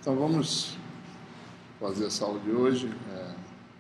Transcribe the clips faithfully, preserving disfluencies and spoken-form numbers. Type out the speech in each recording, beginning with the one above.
Então vamos fazer essa aula de hoje, é,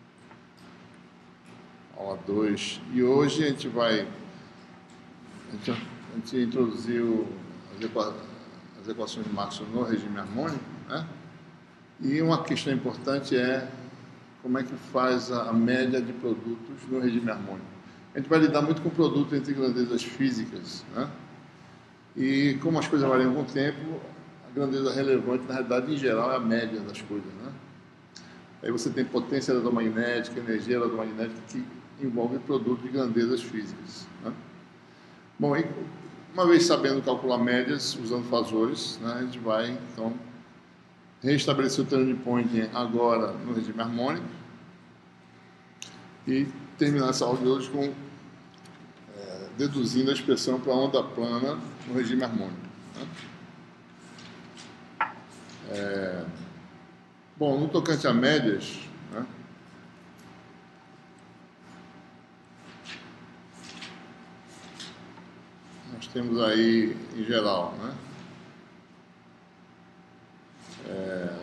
aula dois, e hoje a gente vai, a gente, a gente introduziu as, equa, as equações de Maxwell no regime harmônico, né? E uma questão importante é como é que faz a, a média de produtos no regime harmônico. A gente vai lidar muito com produto entre grandezas físicas, né? E como as coisas variam com o tempo, a grandeza relevante, na realidade, em geral, é a média das coisas, né? Aí você tem potência eletromagnética, energia eletromagnética, que envolve produto de grandezas físicas, né? Bom, e uma vez sabendo calcular médias, usando fasores, né, a gente vai, então, restabelecer o turning point agora no regime harmônico e terminar essa aula de hoje com é, deduzindo a expressão para a onda plana no regime harmônico, né? É, bom, no tocante a médias, né, nós temos aí, em geral, né, é,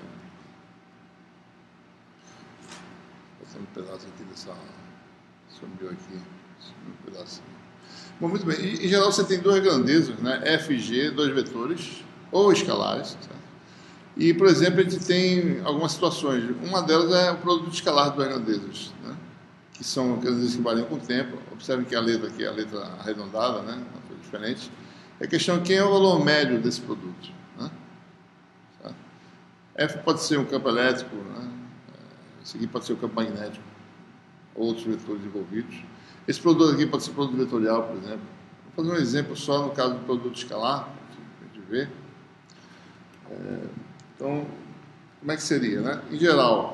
passando um pedaço aqui dessa, sumiu aqui, sumiu um pedacinho. Bom, muito bem, em, em geral você tem duas grandezas, né, F e G, dois vetores, ou escalares, certo? E, por exemplo, a gente tem algumas situações. Uma delas é o produto escalar de duas grandezas, né? Que são grandezas que variam com o tempo. Observe que a letra aqui é a letra arredondada, né? Uma coisa diferente. A questão é quem é o valor médio desse produto, né? Certo? F pode ser um campo elétrico, né? Esse aqui pode ser o campo magnético, outros vetores envolvidos. Esse produto aqui pode ser produto vetorial, por exemplo. Vou fazer um exemplo só no caso do produto escalar, para a gente ver. É, Então, como é que seria, né? Em geral,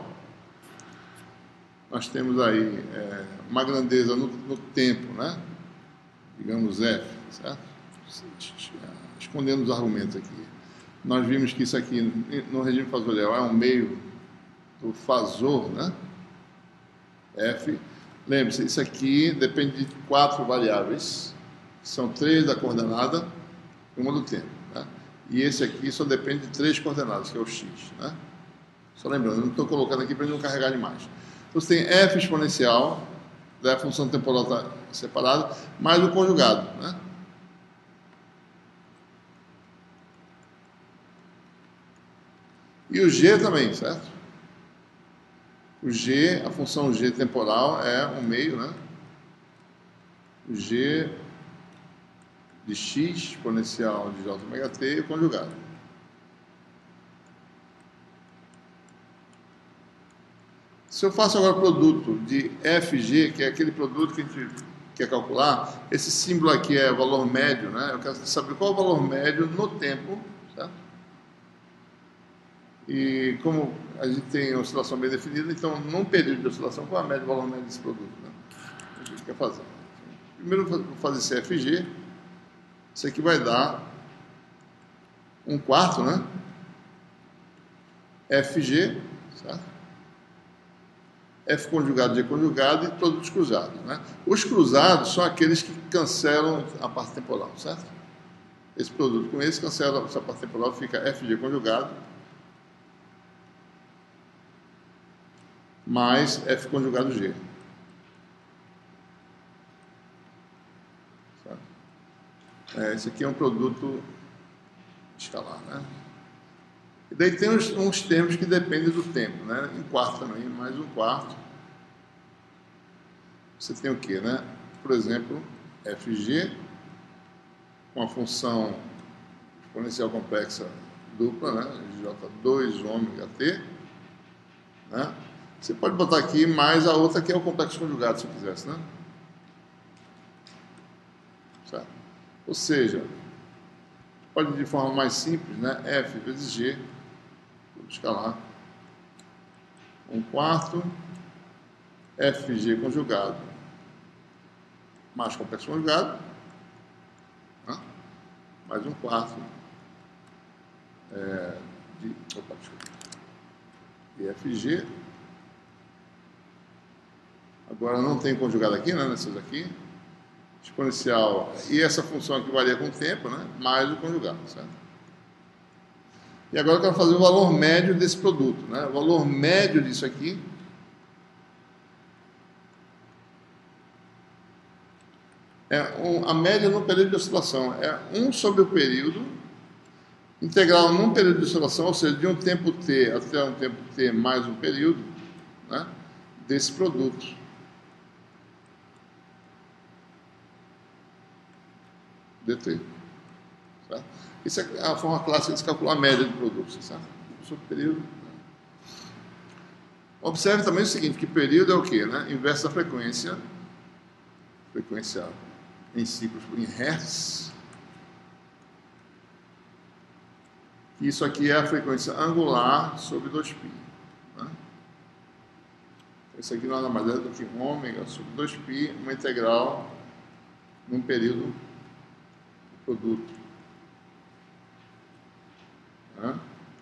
nós temos aí é, uma grandeza no, no tempo, né? Digamos F, certo? Escondendo os argumentos aqui. Nós vimos que isso aqui, no regime fasorial, é um meio do fasor, né? F. Lembre-se, isso aqui depende de quatro variáveis, que são três da coordenada e uma do tempo, né? E esse aqui só depende de três coordenadas, que é o x, né? Só lembrando, eu não estou colocando aqui para ele não carregar demais. Então você tem f exponencial, da função temporal está separada, mais o conjugado, né? E o g também, certo? O g, a função g temporal é um meio, né? O g de x exponencial de j ômega t e o conjugado. Se eu faço agora o produto de F G, que é aquele produto que a gente quer calcular, esse símbolo aqui é valor médio, né? Eu quero saber qual é o valor médio no tempo, certo? E como a gente tem oscilação bem definida, então, num período de oscilação, qual é a média, o valor médio desse produto, né? O que a gente quer fazer? Primeiro, eu vou fazer esse F G. Isso aqui vai dar um quarto, né? F G, certo? F conjugado, G conjugado e produtos cruzados, né? Os cruzados são aqueles que cancelam a parte temporal, certo? Esse produto com esse cancela essa parte temporal, fica F G conjugado mais F conjugado G. É, esse aqui é um produto escalar, né? E daí tem uns, uns termos que dependem do tempo, né? Em quarto também, mais um quarto. Você tem o quê, né? Por exemplo, F G, uma função exponencial complexa dupla, né? J dois ômega t, né? Você pode botar aqui mais a outra que é o complexo conjugado, se quisesse, né? Certo? Ou seja, pode de forma mais simples, né? F vezes G, vou escalar, um quarto, F G conjugado, mais complexo conjugado, né? Mais um quarto é, de, opa, desculpa, de F G. Agora não tem conjugado aqui, né? Nessas aqui. Exponencial, e essa função aqui varia com o tempo, né? Mais o conjugado, certo? E agora eu quero fazer o valor médio desse produto, né? O valor médio disso aqui é um, a média no período de oscilação. É um sobre o período, integral num período de oscilação, ou seja, de um tempo t até um tempo t mais um período, né, desse produto. dt. Certo? Isso é a forma clássica de se calcular a média de produtos. Certo? Sobre o período. Observe também o seguinte, que período é o quê? Né? Inverso da frequência, frequência em ciclos, em hertz. Isso aqui é a frequência angular sobre dois π. Né? Isso aqui nada mais é do que ômega sobre dois π, uma integral num período do produto. Né?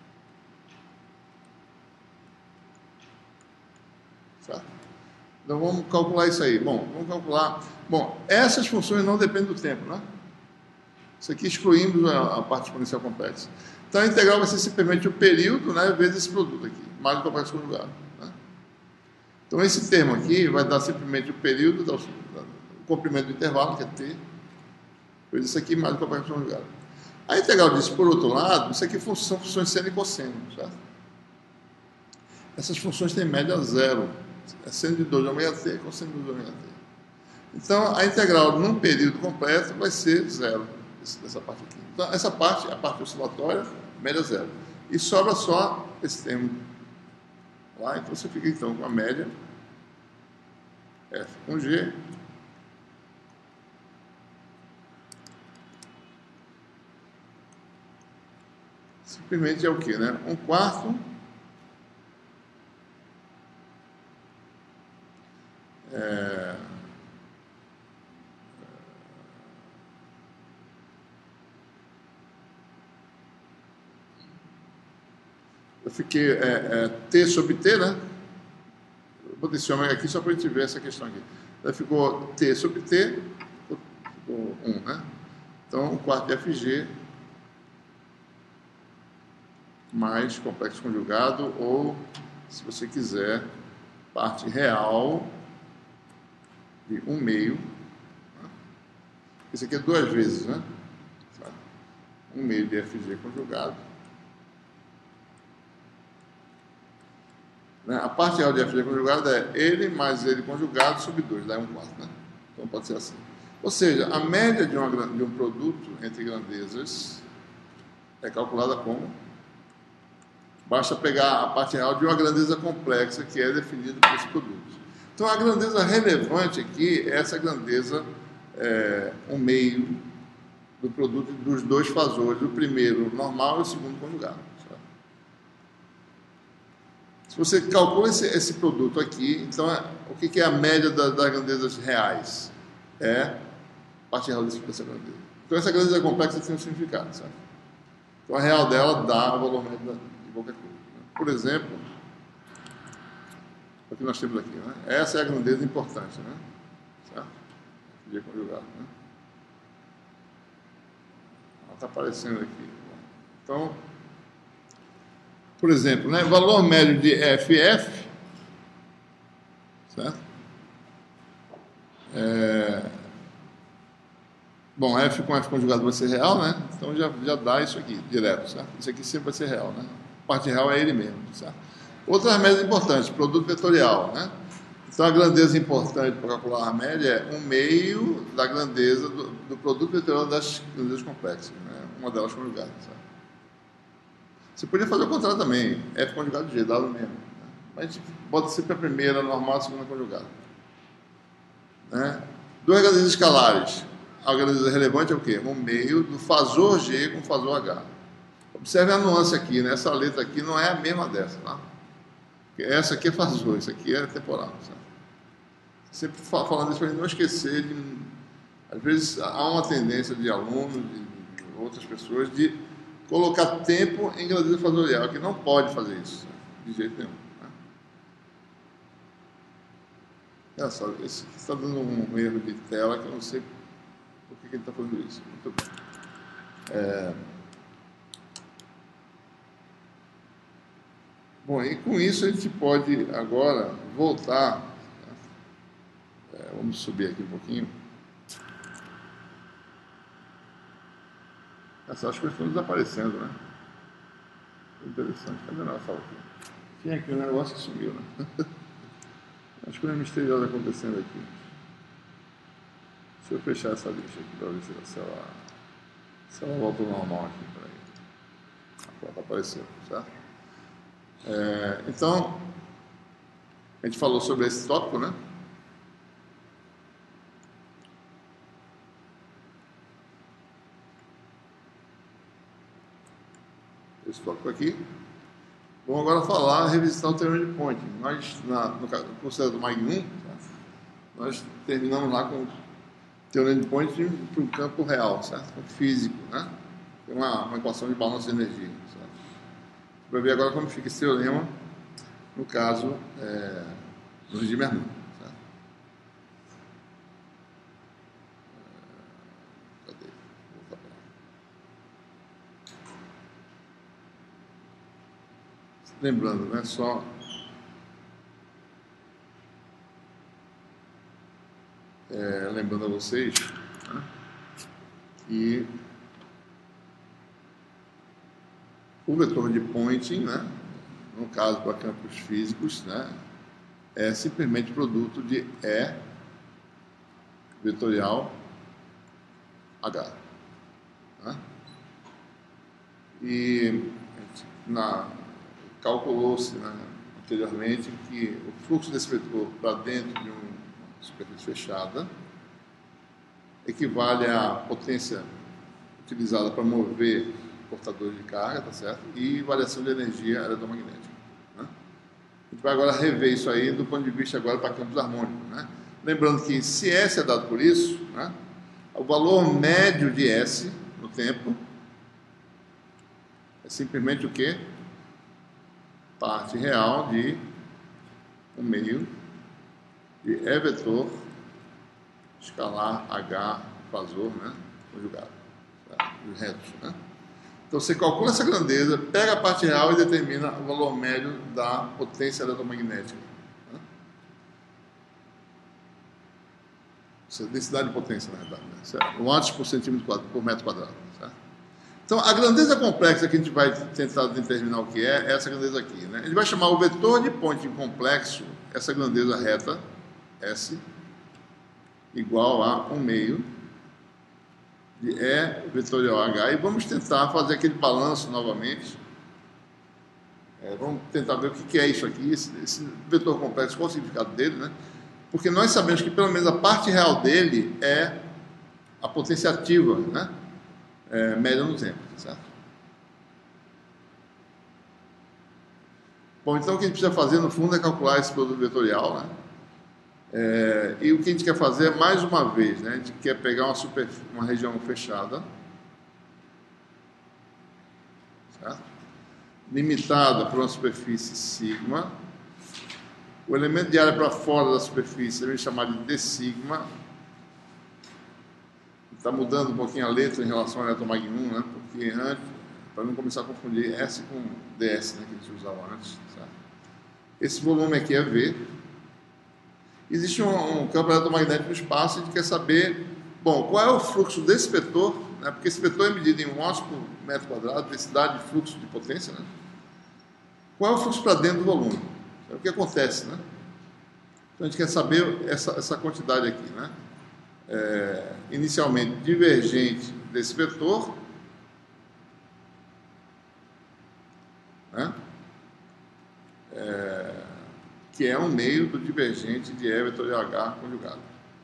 Certo? Então vamos calcular isso aí. Bom, vamos calcular. Bom, essas funções não dependem do tempo, né? Isso aqui excluímos a, a parte exponencial complexa. Então a integral vai ser simplesmente o período, né, vezes esse produto aqui, mais o complexo conjugado. Né? Então esse termo aqui vai dar simplesmente o período, o comprimento do intervalo, que é t, vezes isso aqui mais o complexo conjugado. A integral disso, por outro lado, isso aqui são funções seno e cosseno, certo? Essas funções têm média zero. É seno de dois de ômega t, cosseno de dois de ômega t. Então, a integral num período completo vai ser zero, essa parte aqui. Então, essa parte, a parte oscilatória, média zero. E sobra só esse termo lá, então você fica então com a média F com G simplesmente é o que, né? Um quarto é, eu fiquei é, é, T sobre T, né? Eu botei esse ômega aqui só para a gente ver essa questão aqui. Aí ficou T sobre T, ficou um, né? Então, um quarto de F G mais complexo conjugado, ou, se você quiser, parte real de um meio. Né? Isso aqui é duas vezes, né? Um meio de F G conjugado. Né? A parte real de F G conjugado é ele mais ele conjugado sobre dois, dá um quarto, né? Então pode ser assim. Ou seja, a média de, uma, de um produto entre grandezas é calculada como? Basta pegar a parte real de uma grandeza complexa que é definida por esse produto. Então a grandeza relevante aqui é essa grandeza, é, um meio do produto dos dois fasores, o primeiro normal e o segundo conjugado. Se você calcula esse, esse produto aqui, então é, o que, que é a média da, das grandezas reais? É a parte real dessa grandeza. Então essa grandeza complexa tem um significado, certo? Então a real dela dá o valor médio de qualquer coisa. Né? Por exemplo, o que nós temos aqui, né? Essa é a grandeza importante, né? Certo? F G conjugado, né? Ela está aparecendo aqui. Então, por exemplo, né, valor médio de F F, certo? É, bom, F com F conjugado vai ser real, né? Então já, já dá isso aqui, direto, certo? Isso aqui sempre vai ser real, né? A parte real é ele mesmo, certo? Outras médias importantes, produto vetorial, né? Então a grandeza importante para calcular a média é um meio da grandeza do, do produto vetorial das grandezas complexas, né? Uma delas conjugada, certo? Você podia fazer o contrário também, F conjugado de G, dado mesmo. Né? Mas a gente bota sempre a primeira normal, a segunda conjugada. Né? Duas grandezas escalares. A grandeza relevante é o quê? Um meio do fasor G com fasor H. Observe a nuance aqui, né? Essa letra aqui não é a mesma dessa, tá? Porque essa aqui é fasor, isso aqui é temporal. Sabe? Sempre falando isso para a gente não esquecer de... Às vezes há uma tendência de alunos, de, de outras pessoas, de colocar tempo em grandeza fasorial, que não pode fazer isso, de jeito nenhum. Né? Olha só, esse aqui está dando um erro de tela que eu não sei por que, que ele está fazendo isso. Muito bem. É... Bom, e com isso a gente pode agora voltar. É, vamos subir aqui um pouquinho. Essas coisas estão desaparecendo, né? Interessante. Cadê a nossa aqui? Tinha aqui um negócio que sumiu, né? As coisas misteriosas acontecendo aqui. Deixa eu fechar essa lista aqui para ver se, se, ela, se ela volta ao normal aqui. Peraí. Agora apareceu, certo? É, então, a gente falou sobre esse tópico, né? Esse tópico aqui. Vamos agora falar, revisitar o teorema de Poynting. Nós, na, no curso do Mag um, tá? Nós terminamos lá com o teorema de Poynting para um campo real, certo? Campo físico, né? Tem uma, uma equação de balanço de energia, certo? Vai ver agora como fica esse teorema, no caso, é, no regime harmônico, certo? É, cadê? Vou voltar para lá. Lembrando, né, só é, lembrando a vocês, né, que o vetor de Poynting, né, no caso para campos físicos, né, é simplesmente produto de E vetorial H. Né? E na calculou-se, né, anteriormente que o fluxo desse vetor para dentro de uma superfície fechada equivale à potência utilizada para mover portadores de carga, tá certo? E variação de energia eletromagnética. Né? A gente vai agora rever isso aí do ponto de vista agora para campos harmônicos. Né? Lembrando que se S é dado por isso, né, o valor médio de S no tempo é simplesmente o quê? Parte real de um meio de E vetor escalar H fasor, né, conjugado, tá? Os retos, né? Então você calcula essa grandeza, pega a parte real e determina o valor médio da potência eletromagnética, né? Essa densidade de potência, na verdade, né? Certo? Watts por centímetro quadrado, por metro quadrado, certo? Então, a grandeza complexa que a gente vai tentar determinar o que é, é essa grandeza aqui, né? A gente vai chamar o vetor de Poynting complexo, essa grandeza reta, S, igual a um meio de E vetorial H, e vamos tentar fazer aquele balanço novamente. É, vamos tentar ver o que é isso aqui, esse, esse vetor complexo, qual o significado dele, né? Porque nós sabemos que pelo menos a parte real dele é a potência ativa, né? É, média no tempo, certo? Bom, então o que a gente precisa fazer no fundo é calcular esse produto vetorial, né? É, e o que a gente quer fazer é, mais uma vez, né, a gente quer pegar uma, super, uma região fechada, certo? Limitada por uma superfície sigma. O elemento de área para fora da superfície é chamado de d sigma. Está mudando um pouquinho a letra em relação ao eletromag um, né, porque antes, para não começar a confundir S com ds, né, que a gente usava antes, certo? Esse volume aqui é V. Existe um, um campo eletromagnético no espaço e a gente quer saber, bom, qual é o fluxo desse vetor, né? Porque esse vetor é medido em watts por metro quadrado, densidade de fluxo de potência, né? Qual é o fluxo para dentro do volume? É o que acontece, né? Então a gente quer saber essa, essa quantidade aqui, né? É, inicialmente divergente desse vetor, né? É, que é um meio do divergente de E vetorial H conjugado.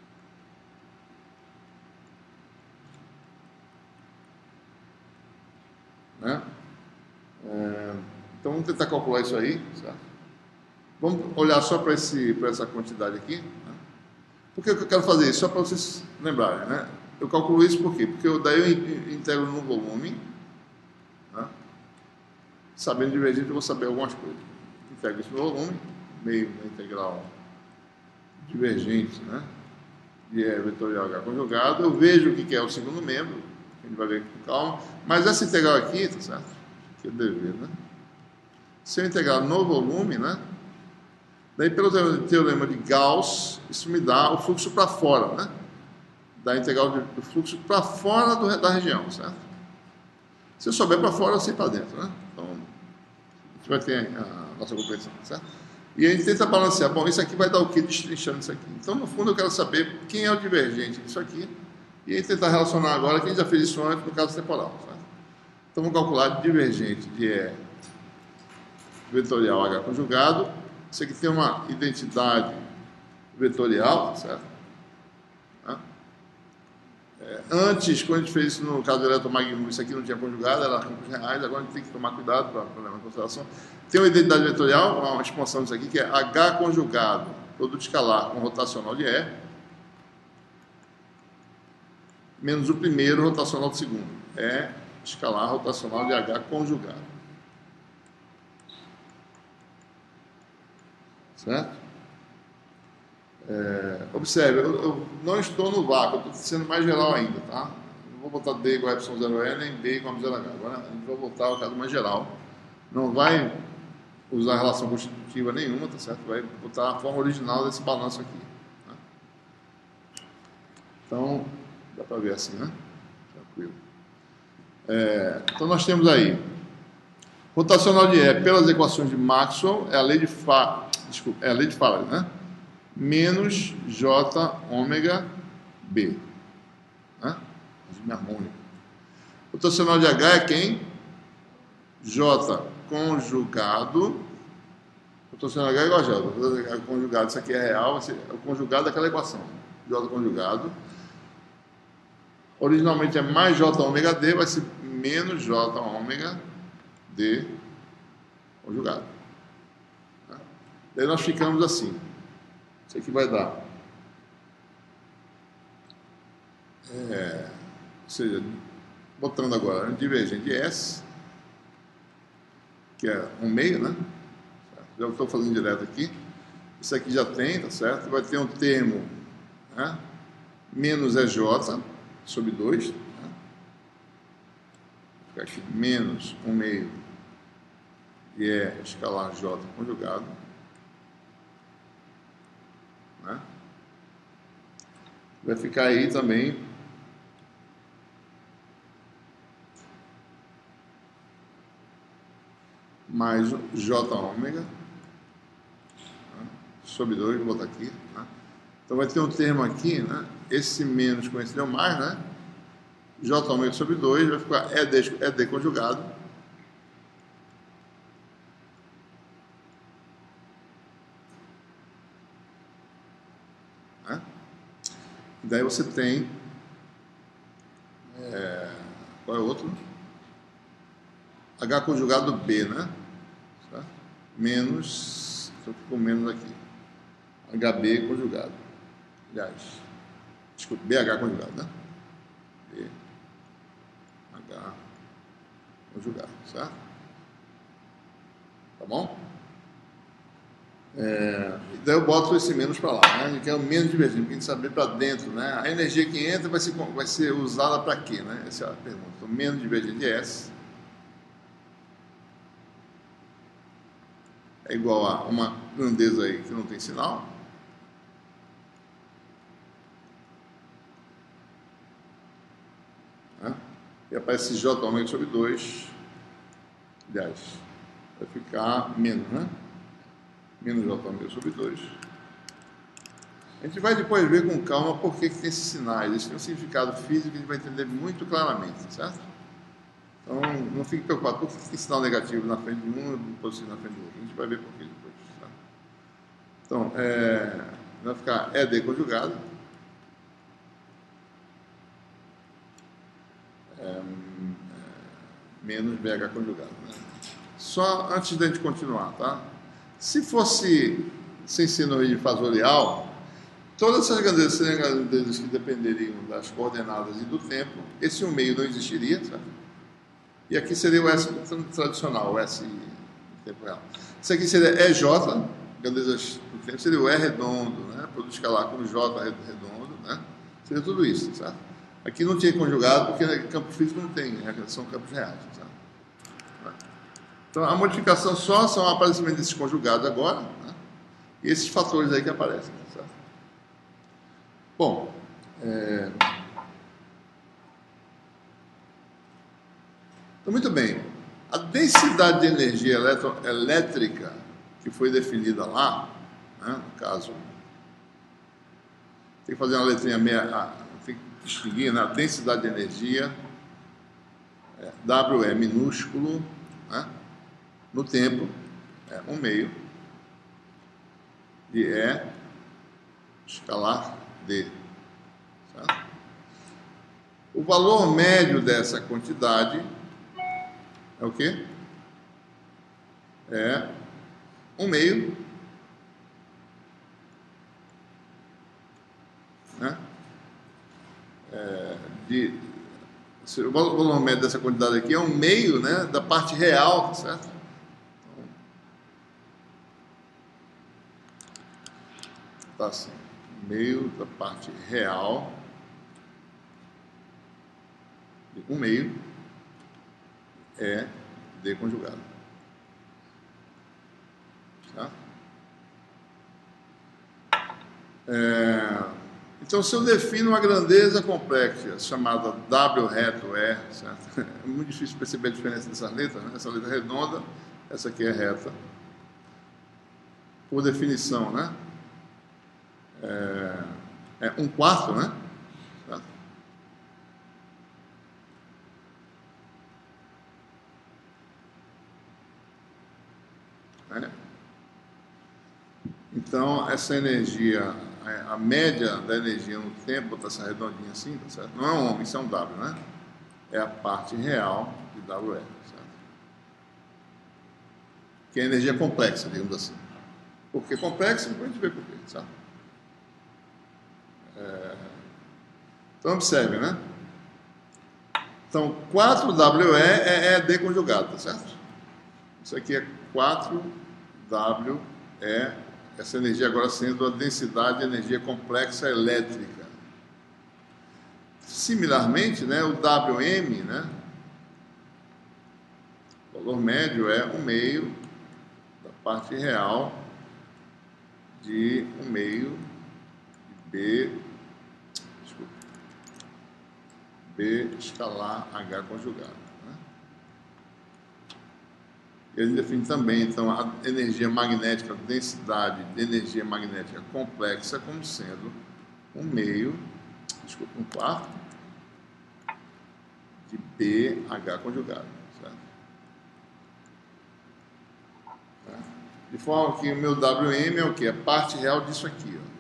Né? É, então vamos tentar calcular isso aí, certo? Vamos olhar só para essa quantidade aqui. Né? Por que eu quero fazer isso? Só para vocês lembrarem, né? Eu calculo isso por quê? Porque eu, daí eu integro no volume, né? Sabendo divergente eu vou saber algumas coisas. Integro isso no volume, meio da integral divergente, né, de E vetorial H conjugado. Eu vejo o que é o segundo membro, a gente vai ver com calma, mas essa integral aqui, tá certo? Aqui é dv, né? Se eu integrar no volume, né? Daí, pelo teorema de Gauss, isso me dá o fluxo para fora, né? Da integral do fluxo para fora do, da região, certo? Se eu souber para fora, eu sei para dentro, né? Então, a gente vai ter a nossa compreensão, certo? E a gente tenta balancear. Bom, isso aqui vai dar o que destrinchando isso aqui? Então, no fundo, eu quero saber quem é o divergente disso aqui. E aí tentar relacionar agora, que a gente já fez isso antes no caso temporal, certo? Então, vamos calcular divergente de E vetorial H conjugado. Isso aqui tem uma identidade vetorial, certo? É, antes, quando a gente fez isso no caso do eletromagnetismo, isso aqui não tinha conjugado, era campos reais, agora a gente tem que tomar cuidado para levar em consideração. Tem uma identidade vetorial, uma expansão disso aqui, que é H conjugado, produto escalar com rotacional de E, menos o primeiro rotacional do segundo. É escalar rotacional de H conjugado. Certo? É, observe, eu, eu não estou no vácuo, eu estou sendo mais geral ainda, tá? Não vou botar D igual a Y zero E, nem D igual a zero H. Agora a gente vai voltar ao caso mais geral. Não vai usar relação constitutiva nenhuma, tá certo? Vai botar a forma original desse balanço aqui. Tá? Então, dá para ver assim, né? Tranquilo. É, então nós temos aí rotacional de E pelas equações de Maxwell, é a lei de Fa... Desculpa, é a lei de Faraday, né? Menos J ômega B. Né? Regime harmônico. Rotacional de H é quem? J conjugado. Rotacional de H é igual a J. Conjugado, isso aqui é real, vai ser o conjugado daquela equação. J conjugado. Originalmente é mais J ômega D, vai ser menos J ômega D conjugado. Tá? Daí nós ficamos assim. Isso aqui vai dar. É, ou seja, botando agora divergente de S, que é um meio, né? Já estou fazendo direto aqui. Isso aqui já tem, tá certo? Vai ter um termo, né? Menos E J sobre dois. Né? Vou ficar aqui menos um meio e é escalar J conjugado. Né? Vai ficar aí também mais J ômega, né? Sobre dois, vou botar aqui. Né? Então vai ter um termo aqui, né? Esse menos com esse deu mais, né? J ômega sobre dois, vai ficar E D, E D conjugado. Daí você tem, é, qual é o outro? H conjugado B, né? Certo? Menos, só ficou menos aqui. H B conjugado. Aliás, desculpa, B H conjugado, né? B H conjugado, certo? Tá bom? É, daí eu boto esse menos para lá, né? A gente quer o menos divergente, porque a gente saber para dentro, né? A energia que entra vai ser, vai ser usada para quê, né? Essa é a pergunta. Então, menos divergente de S é igual a uma grandeza aí que não tem sinal. Né? E aparece J ômega sobre dois. Aliás, vai ficar menos, né? Menos J ômega sobre dois. A gente vai depois ver com calma por que, que tem esses sinais. Eles têm um significado físico que a gente vai entender muito claramente, certo? Então, não fique preocupado. Por que tem sinal negativo na frente de um e positivo na frente do outro? A gente vai ver por que depois, certo? Então, é, vai ficar E D conjugado. É, é, menos B H conjugado. Né? Só antes da gente continuar, tá? Se fosse sem ser no de fasorial, todas essas grandezas seriam grandezas que dependeriam das coordenadas e do tempo. Esse um meio não existiria, sabe? E aqui seria o S tradicional, o S em tempo real. Isso aqui seria E J, grandezas do tempo, seria o E redondo, né? Produto escalar com J redondo, né? Seria tudo isso, certo? Aqui não tinha conjugado porque campo físico não tem, né? São campos reais, certo? Então, a modificação só são o aparecimento desses conjugados agora, né? E esses fatores aí que aparecem, certo? Bom, é... então, muito bem. A densidade de energia eletro... elétrica que foi definida lá, né? No caso, tem que fazer uma letrinha meia, tem que distinguir, né? A densidade de energia, é, W é minúsculo, né? No tempo, é um meio de E escalar D. Certo? O valor médio dessa quantidade é o quê? É um meio, né? É, de, o valor médio dessa quantidade aqui é um meio, né, da parte real, certo? Tá assim, meio da parte real, um meio é D conjugado. Tá? É, então, se eu defino uma grandeza complexa chamada W reto E, certo? É muito difícil perceber a diferença dessas letras, né? Essa letra é redonda, essa aqui é reta. Por definição, né? É, é um quarto, né? Certo? É. Então, essa energia, a média da energia no tempo, botar essa redondinha assim, tá certo? Não é um homem, isso é um W, né? É a parte real de W E, certo? Que é a energia complexa, digamos assim. Por que complexa? Depois a gente vê por quê, certo? É... Então, observe, né? Então, quatro W E é, é D conjugado, tá certo? Isso aqui é quatro W E, essa energia agora sendo a densidade de energia complexa elétrica. Similarmente, né, o W M, né, o valor médio é um meio da parte real de um meio de B, desculpa, B escalar H conjugado. Né? E ele define também, então, a energia magnética, a densidade de energia magnética complexa como sendo um meio, desculpa, um quarto de B H conjugado. Certo? De forma que o meu W M é o que? A parte real disso aqui. Ó.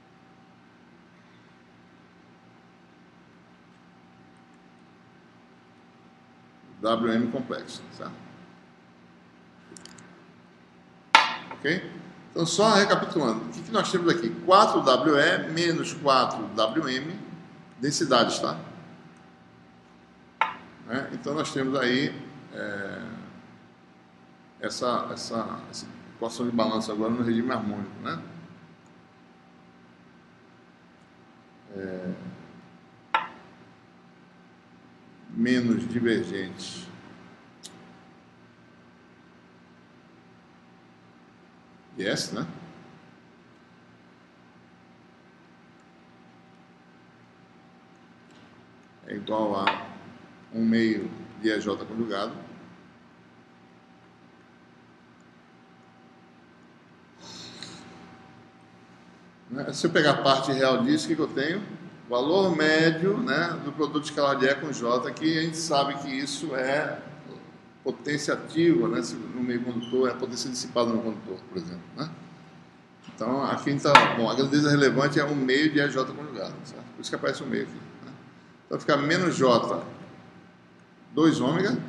W M complexo. Certo? Ok? Então, só recapitulando. O que, que nós temos aqui? quatro W E menos quatro W M, densidades, tá? É, então, nós temos aí é, essa, essa, essa equação de balanço agora no regime harmônico, né? É, menos divergente de S, né? É igual a um meio de E J conjugado. Se eu pegar a parte real disso, o que, que eu tenho? Valor médio, né, do produto escalar de E com J, que a gente sabe que isso é potência ativa, né, no meio condutor, é potência dissipada no condutor, por exemplo. Né? Então, aqui está, bom, a grandeza relevante é um meio de E J conjugado, certo? Por isso que aparece um meio aqui. Né? Então, fica menos J, dois ômega.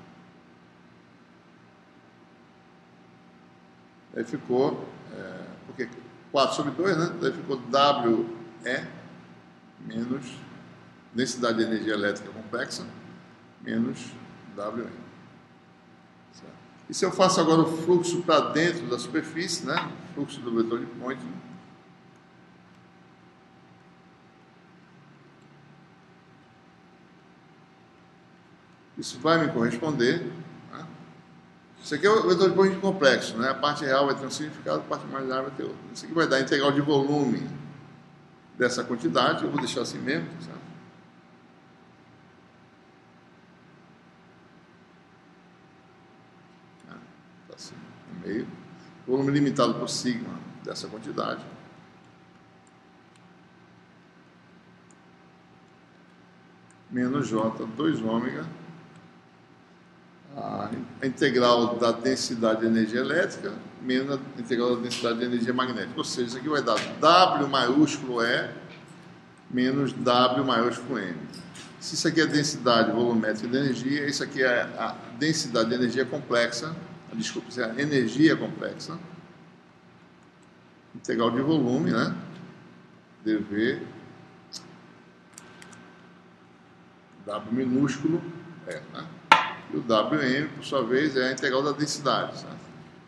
Aí ficou, é, porque quatro sobre dois, né? Daí ficou W E menos densidade de energia elétrica complexa menos W M. Certo? E se eu faço agora o fluxo para dentro da superfície, né? O fluxo do vetor de Poynting, isso vai me corresponder, né? Isso aqui é o vetor de corrente complexo, né? A parte real vai ter um significado, a parte imaginária vai ter outro. Isso aqui vai dar a integral de volume dessa quantidade, eu vou deixar assim mesmo, certo? Tá assim, no meio. Volume limitado por sigma dessa quantidade. Menos J, dois ômega. A integral da densidade de energia elétrica menos a integral da densidade de energia magnética. Ou seja, isso aqui vai dar W maiúsculo E menos W maiúsculo M. Se isso aqui é a densidade volumétrica de energia, isso aqui é a densidade de energia complexa, desculpa, isso é a energia complexa, integral de volume, né? dV W minúsculo E, né? E o W M, por sua vez, é a integral da densidade, certo?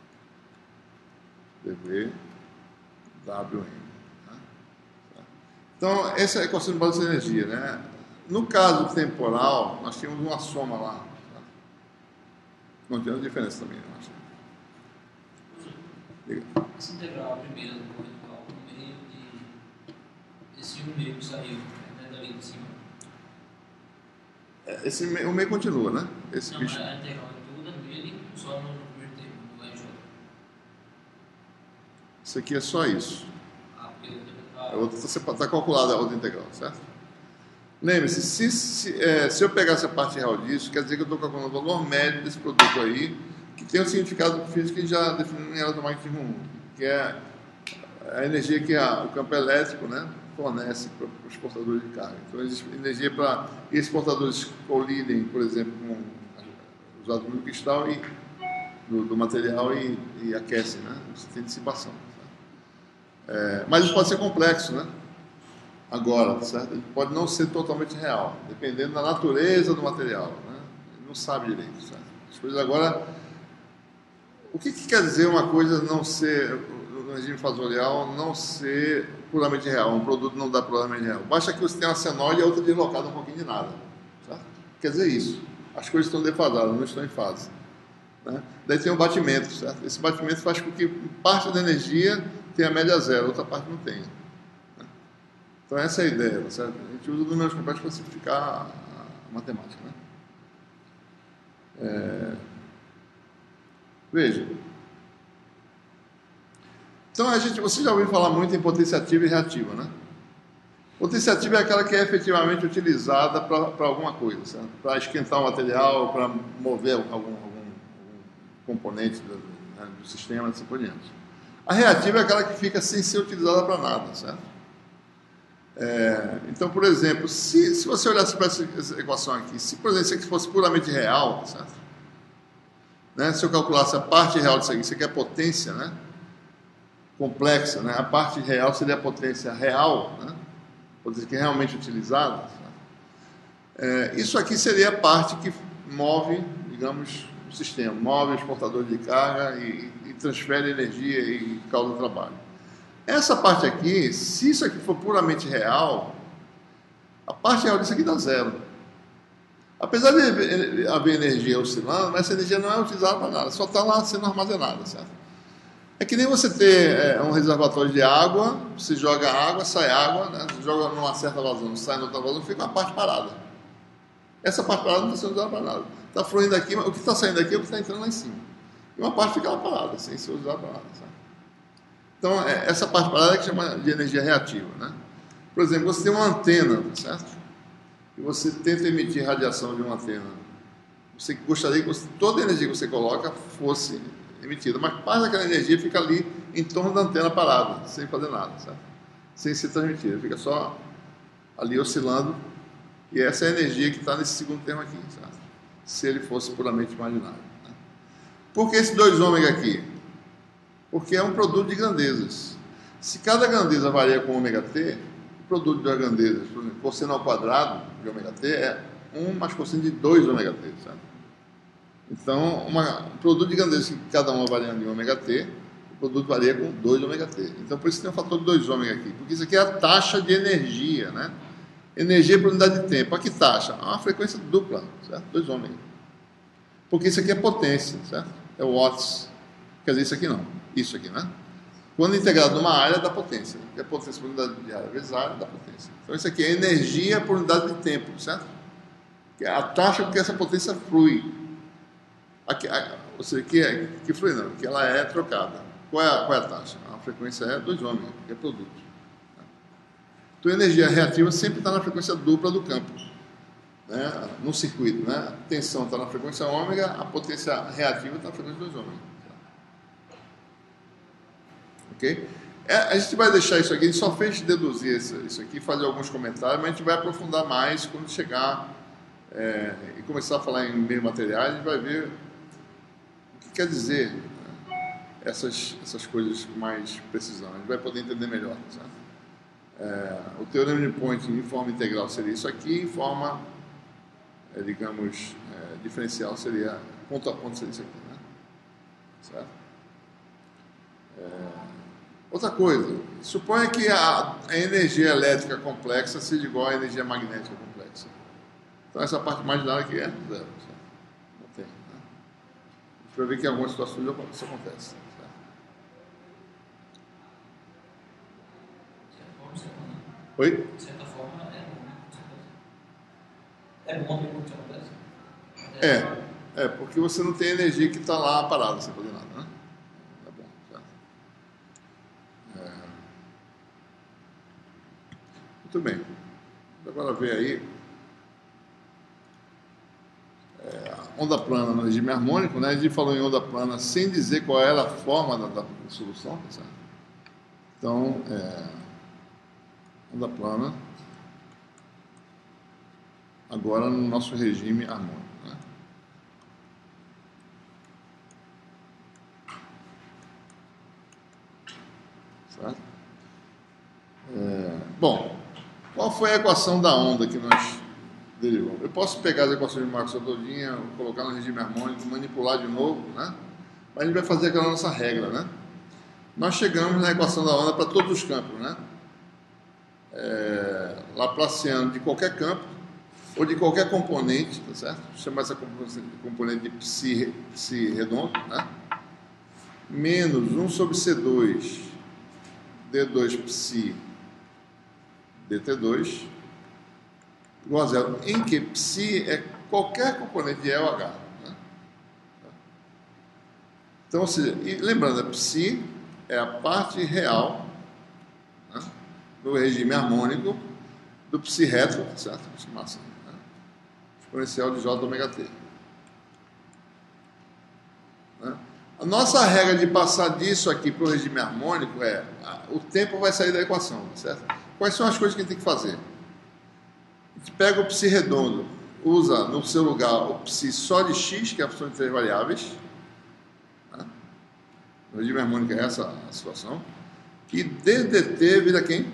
dV W M. Né? Então, essa é a equação de balanço de energia, né? No caso temporal, nós tínhamos uma soma lá. Tá? Não tinha diferença também, eu acho. Diga. Essa integral primeira do corrente do cálculo meio de esse um meio que saiu, né, dali de cima. Esse, o meio continua, né? Esse Não, bicho. a integral é toda dele, só no primeiro termo, no E J. Isso aqui é só isso. Ah, porque A outra está calculada a outra integral, certo? Lembre-se, se, se, é, se eu pegar essa parte real disso, quer dizer que eu estou calculando o valor médio desse produto aí, que tem um significado físico que já definiu em eletromagnetismo um, que é a energia que a, o campo elétrico, né, fornece para os portadores de carga. Então, existe energia para... E esses portadores colidem, por exemplo, com os átomos do cristal e do, do material e, e aquecem, né? Você tem dissipação. É, mas isso pode ser complexo, né? Agora, certo? Ele pode não ser totalmente real, dependendo da natureza do material, né? Ele não sabe direito, certo? As coisas agora... O que, que quer dizer uma coisa não ser, no regime fasorial, não ser puramente real, um produto não dá puramente real? Basta que você tenha uma senoide e a outra deslocada um pouquinho de nada, certo? Quer dizer isso. As coisas estão defasadas, não estão em fase. Né? Daí tem o batimento, certo? Esse batimento faz com que parte da energia tenha média zero, outra parte não tenha. Né? Então essa é a ideia, certo? A gente usa números complexos para simplificar a, a matemática. Né? É... Veja. Então a gente, você já ouviu falar muito em potência ativa e reativa, né? Potência ativa é aquela que é efetivamente utilizada para alguma coisa, para esquentar o material, para mover algum, algum, algum componente do, né, do sistema, assim por diante. A reativa é aquela que fica sem ser utilizada para nada, certo? É, então, por exemplo, se, se você olhasse para essa, essa equação aqui, se, por exemplo, isso aqui fosse puramente real, certo? Né, se eu calculasse a parte real disso aqui, isso aqui é a potência, né? Complexa, né? A parte real seria a potência real, né? Potência que é realmente utilizada. É, isso aqui seria a parte que move, digamos, o sistema, move os portadores de carga e, e transfere energia e causa trabalho. Essa parte aqui, se isso aqui for puramente real, a parte real disso aqui dá zero. Apesar de haver energia oscilando, mas essa energia não é utilizada para nada, só está lá sendo armazenada, certo? É que nem você ter é, um reservatório de água, você joga água, sai água, né? Joga numa certa vazão, sai noutra vazão, fica uma parte parada. Essa parte parada não está sendo usada para nada. Está fluindo aqui, mas o que está saindo aqui é o que está entrando lá em cima. E uma parte fica lá parada, sem ser usada para nada, certo? Então, é, essa parte parada é que chama de energia reativa, né? Por exemplo, você tem uma antena, certo? E você tenta emitir radiação de uma antena. Você gostaria que você, toda a energia que você coloca fosse emitida, mas parte daquela energia fica ali em torno da antena parada, sem fazer nada, certo? Sem ser transmitida, fica só ali oscilando, e essa é a energia que está nesse segundo termo aqui, certo? Se ele fosse puramente imaginário. Né? Por que esse dois ômega aqui? Porque é um produto de grandezas. Se cada grandeza varia com ômega t, o produto das grandezas, por exemplo, cosseno ao quadrado de ômega t é um mais cosseno de dois ômega t, certo? Então, uma, um produto de grandeza que cada uma variando em ômega t, o produto varia com dois ômega t. Então, por isso tem o fator de dois ômega aqui, porque isso aqui é a taxa de energia, né? Energia por unidade de tempo. A que taxa? Uma frequência dupla, certo? dois ômega. Porque isso aqui é potência, certo? É o watts. Quer dizer, isso aqui não. Isso aqui, né? Quando integrado numa área, dá potência. Que é potência por unidade de área vezes área, dá potência. Então, isso aqui é energia por unidade de tempo, certo? Que é a taxa com que essa potência flui. Aqui, a, ou seja, que, é, que flui não, que ela é trocada. Qual é a, qual é a taxa? A frequência é dois ômega, que é produto. Então, a energia reativa sempre está na frequência dupla do campo, né? No circuito, né? A tensão está na frequência ômega, a potência reativa está na frequência dois ômega. Ok? É, a gente vai deixar isso aqui, a gente só fez deduzir isso, isso aqui, fazer alguns comentários, mas a gente vai aprofundar mais quando chegar é, e começar a falar em meio materiais, a gente vai ver o que quer dizer, né, essas, essas coisas com mais precisão, a gente vai poder entender melhor. Certo? É, o teorema de Poynting em forma integral seria isso aqui, em forma, é, digamos, é, diferencial seria, ponto a ponto seria isso aqui. Né? Certo? É, outra coisa, suponha que a, a energia elétrica complexa seja igual à energia magnética complexa. Então essa parte imaginária aqui é zero. Certo? Não tem. Né? A gente vai ver que em algumas situações isso acontece. Certo? Oi? De certa forma, é bom. É bom ver o que acontece. É, é, porque você não tem energia que está lá parada sem fazer nada, né? É bom, certo? É. Muito bem. Agora ver aí. É, onda plana no regime harmônico, né? A gente falou em onda plana sem dizer qual era a forma da, da solução, certo? Então, é, onda plana agora no nosso regime harmônico. Né? Certo? É, bom, qual foi a equação da onda que nós derivamos? Eu posso pegar as equações de Maxwell todinha, colocar no regime harmônico, manipular de novo, né? Mas a gente vai fazer aquela nossa regra, né? Nós chegamos na equação da onda para todos os campos, né? É, Laplaciano de qualquer campo ou de qualquer componente, tá certo? Chama essa componente de psi, psi redondo, né? Menos um sobre C dois D dois psi dt dois igual a zero, em que psi é qualquer componente de E ou H. Né? Então, ou seja, e lembrando, a psi é a parte real, né, do regime harmônico do psi reto, certo? Assim, né? Exponencial de J ômega t. Né? A nossa regra de passar disso aqui para o regime harmônico é o tempo vai sair da equação, certo? Quais são as coisas que a gente tem que fazer? A gente pega o psi redondo, usa no seu lugar o psi só de x, que é a função de três variáveis. Né? No regime harmônico é essa a situação. E d dt vira quem?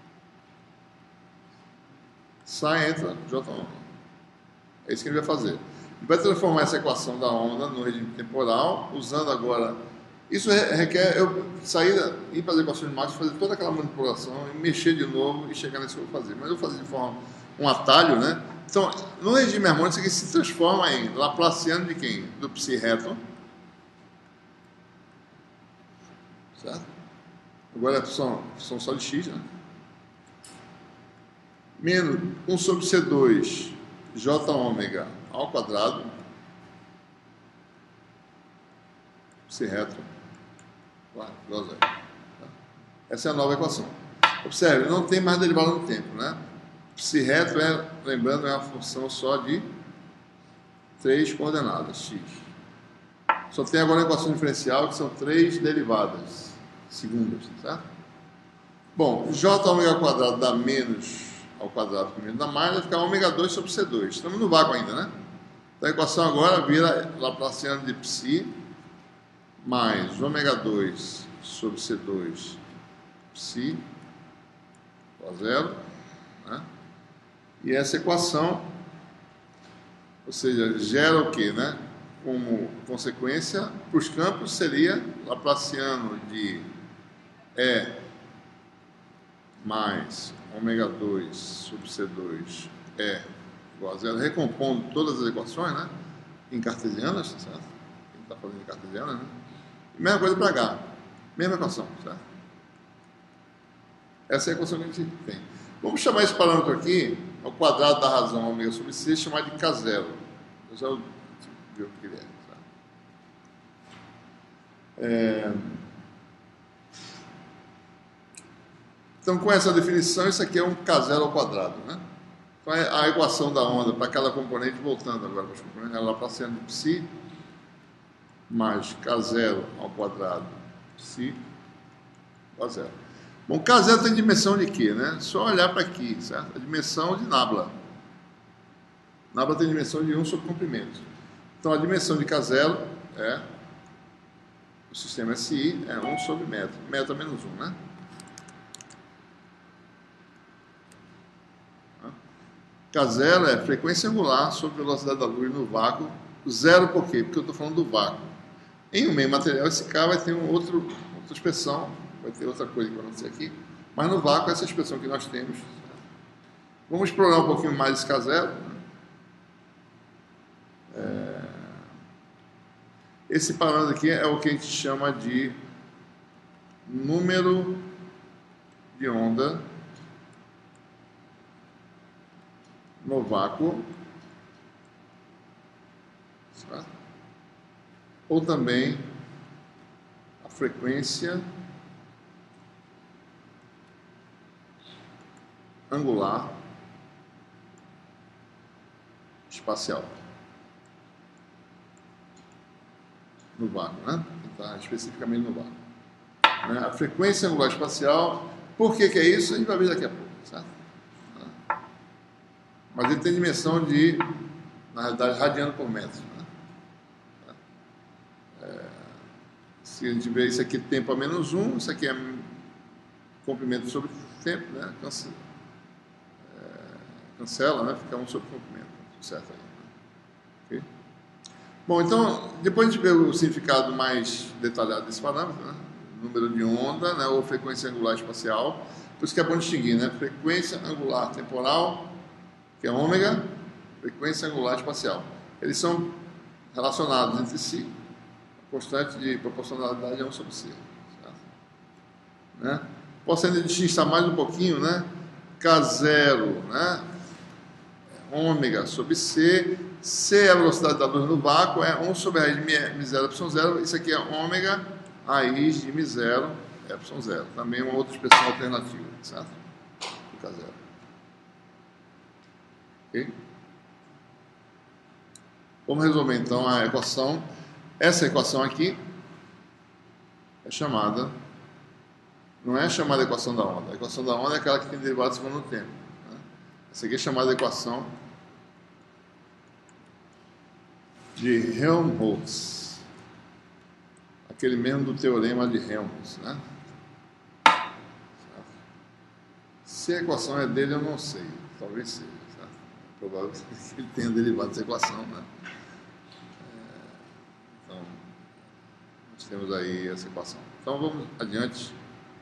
Sai, entra, j ômega. É isso que a gente vai fazer. A gente vai transformar essa equação da onda no regime temporal, usando agora... Isso requer eu sair, ir para as equações de Maxwell, fazer toda aquela manipulação, e mexer de novo e chegar nisso que eu vou fazer. Mas eu vou fazer de forma, um atalho, né? Então, no regime harmônico, isso aqui se transforma em Laplaciano de quem? Do psi reto. Certo? Agora é a função, função só de x, né? Menos um sobre C dois J ômega ao quadrado. Psi reto. Igual a zero. Essa é a nova equação. Observe, não tem mais derivada no tempo, né? Psi reto é, lembrando, é uma função só de três coordenadas, x. Só tem agora a equação diferencial, que são três derivadas segundas, certo? Bom, J ômega ao quadrado dá menos ao quadrado com menos da mais, vai ficar ômega dois sobre C dois. Estamos no vácuo ainda, né? Então a equação agora vira Laplaciano de psi mais ômega dois sobre C dois psi igual a zero, né? E essa equação, ou seja, gera o que, né? Como consequência, para os campos seria Laplaciano de E mais ômega dois sobre C dois E igual a zero, recompondo todas as equações, né? Em cartesianas, certo? está falando de cartesiana, né? Mesma coisa para H. Mesma equação, certo? Essa é a equação que a gente tem. Vamos chamar esse parâmetro aqui, ao quadrado da razão ômega sobre C, chamar de K zero. Eu já vi o que ele é. Certo? É... Então, com essa definição, isso aqui é um K zero ao quadrado, né? Então, a equação da onda para cada componente, voltando agora para os componentes, ela está sendo psi mais K zero ao quadrado psi igual a zero. Bom, K zero tem dimensão de quê, né? Só olhar para aqui, certo? A dimensão de nabla. Nabla tem dimensão de um sobre comprimento. Então, a dimensão de K zero é, o sistema S I é um sobre metro. Metro é menos um, né? K zero é frequência angular sobre velocidade da luz no vácuo. Zero por quê? Porque eu estou falando do vácuo. Em um meio material, esse K vai ter um outro, outra expressão, vai ter outra coisa que vai acontecer aqui. Mas no vácuo, essa expressão que nós temos. Vamos explorar um pouquinho mais esse K zero. É... Esse parâmetro aqui é o que a gente chama de número de onda no vácuo, certo? Ou também a frequência angular espacial no vácuo, né? Tá, especificamente no vácuo. Né? A frequência angular espacial, por que que é isso? A gente vai ver daqui a pouco, certo? Mas ele tem dimensão de, na realidade, radiano por metro. Né? É, se a gente ver isso aqui, tempo a menos um, isso aqui é comprimento sobre tempo, né? Cancela, é, cancela, né? Fica um sobre comprimento, certo aí. Né? Okay? Bom, então, depois a gente vê o significado mais detalhado desse parâmetro, né? Número de onda, né? Ou frequência angular espacial. Por isso que é bom distinguir, né? Frequência angular temporal, que é ômega, frequência angular espacial. Eles são relacionados entre si. A constante de proporcionalidade é um sobre C. Certo? Né? Posso ainda distinguir mais um pouquinho, né? K zero, né? Ômega sobre C. C é a velocidade da luz no vácuo, é um sobre a raiz de M zero, epsilon zero. Isso aqui é ômega, raiz de M zero, epsilon zero. Também uma outra expressão alternativa, certo? Do K zero. Okay? Vamos resolver então a equação. Essa equação aqui é chamada, não é chamada equação da onda. A equação da onda é aquela que tem derivada segundo o tempo. Né? Essa aqui é chamada equação de Helmholtz, aquele mesmo do teorema de Helmholtz. Né? Se a equação é dele, eu não sei. Talvez seja. Provável que ele tenha derivado dessa equação, né? É, então, nós temos aí essa equação. Então, vamos adiante.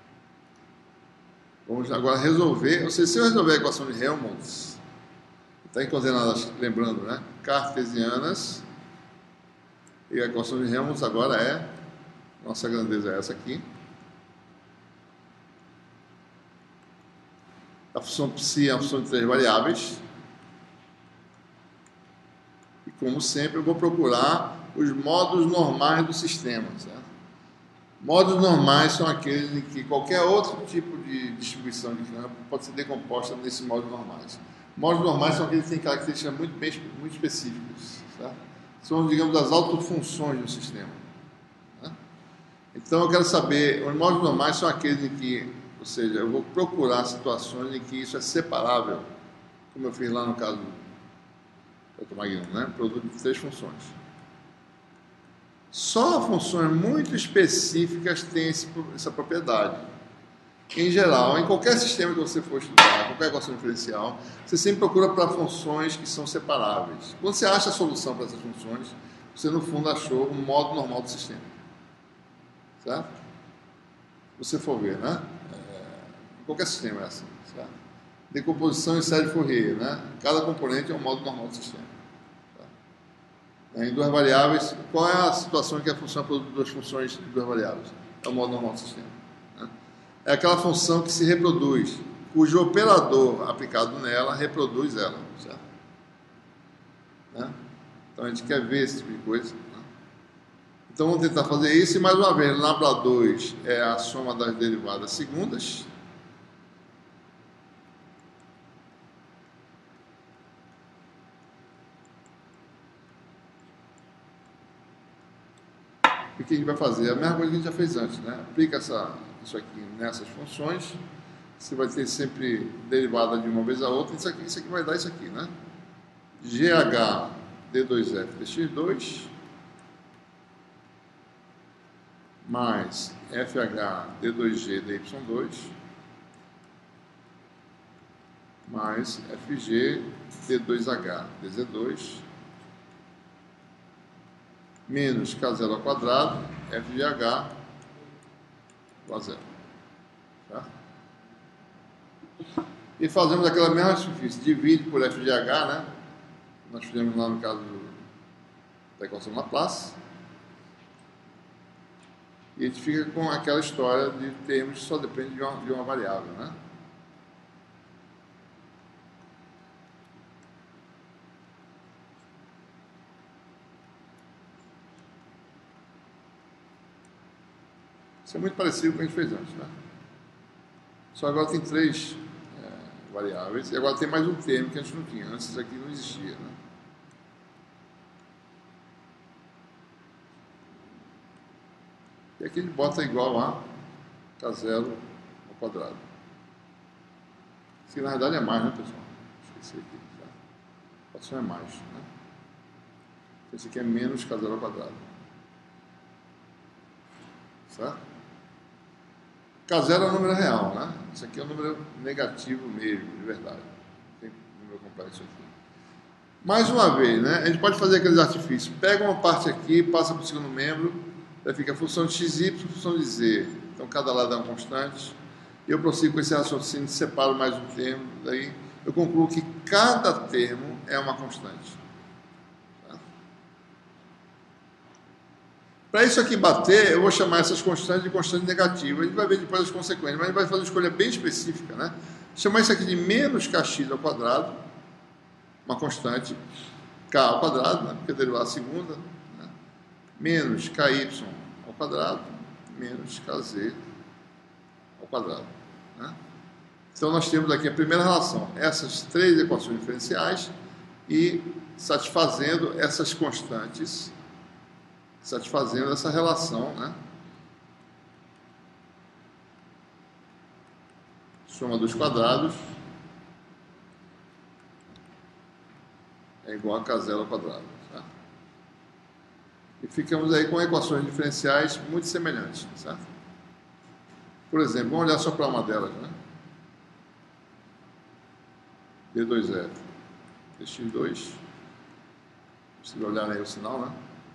Vamos agora resolver, ou seja, se eu resolver a equação de Helmholtz, está em coordenadas, lembrando, né? Cartesianas, e a equação de Helmholtz agora é, nossa grandeza é essa aqui. A função psi é a função de três variáveis. Como sempre, eu vou procurar os modos normais do sistema. Certo? Modos normais são aqueles em que qualquer outro tipo de distribuição de campo pode ser decomposta nesses modos normais. Modos normais são aqueles que têm características muito, bem, muito específicas. Certo? São, digamos, as autofunções do sistema. Né? Então, eu quero saber, os modos normais são aqueles em que, ou seja, eu vou procurar situações em que isso é separável, como eu fiz lá no caso do né? Produto de três funções. Só funções muito específicas têm esse, essa propriedade. Em geral, em qualquer sistema que você for estudar, qualquer equação diferencial, você sempre procura para funções que são separáveis. Quando você acha a solução para essas funções, você no fundo achou um modo normal do sistema. Certo? Se você for ver, né? É, qualquer sistema é assim. Certo? Decomposição em série Fourier, né? Cada componente é um modo normal do sistema. Em duas variáveis, qual é a situação em que a função é produto de duas funções de duas variáveis? É o modo normal do sistema. Né? É aquela função que se reproduz, cujo operador aplicado nela reproduz ela. Certo? Né? Então a gente quer ver esse tipo de coisa. Né? Então vamos tentar fazer isso. E mais uma vez, Lambda dois é a soma das derivadas segundas. E o que a gente vai fazer? A mesma coisa que a gente já fez antes, né? Aplica essa, isso aqui nessas funções, você vai ter sempre derivada de uma vez a outra, isso aqui, isso aqui vai dar isso aqui, né? G H D dois F D X dois mais F H D dois G D Y dois mais F G D dois H D Z dois menos K zero ao quadrado, F de H igual a zero. Tá? E fazemos aquela mesma superfície, divide por F de H, né? Nós fizemos lá no caso da equação Laplace. E a gente fica com aquela história de termos que só depende de uma, de uma variável, né? Isso é muito parecido com o que a gente fez antes, né? Só agora tem três é, variáveis e agora tem mais um termo que a gente não tinha. Antes isso aqui não existia, né? E aqui ele bota igual a K zero ao quadrado. Isso aqui na verdade é mais, né, pessoal? Esqueci aqui. Tá? A opção é mais, né? Esse aqui é menos K zero ao quadrado. Certo? K zero é o número real, né? Isso aqui é um número negativo mesmo, de verdade. Não tem número complexo aqui. Mais uma vez, né? A gente pode fazer aqueles artifícios. Pega uma parte aqui, passa para o segundo membro, daí fica a função de x, y, função de z. Então, cada lado é uma constante. E eu prossigo com esse raciocínio, separo mais um termo, daí eu concluo que cada termo é uma constante. Para isso aqui bater, eu vou chamar essas constantes de constante negativa. A gente vai ver depois as consequências, mas a gente vai fazer uma escolha bem específica, né? Chamar isso aqui de menos kx ao quadrado, uma constante, k ao quadrado, né? Porque derivar a segunda, né? Menos ky ao quadrado, menos kz ao quadrado. Né? Então nós temos aqui a primeira relação, essas três equações diferenciais e satisfazendo essas constantes, satisfazendo essa relação, né? Soma dos quadrados é igual a K zero ao quadrado. Certo? E ficamos aí com equações diferenciais muito semelhantes. Certo? Por exemplo, vamos olhar só para uma delas, né? D dois F, D X dois. Vocês olharem aí o sinal, né?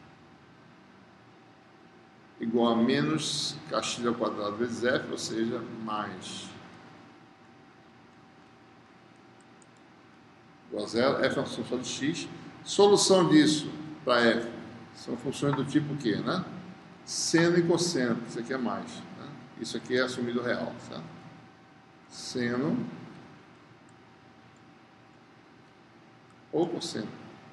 Igual a menos kx ao quadrado vezes f, ou seja, mais igual a zero, f é uma função só de x. Solução disso para f são funções do tipo Q, né? Seno e cosseno, isso aqui é mais. Né? Isso aqui é assumido real, tá? Seno ou cosseno.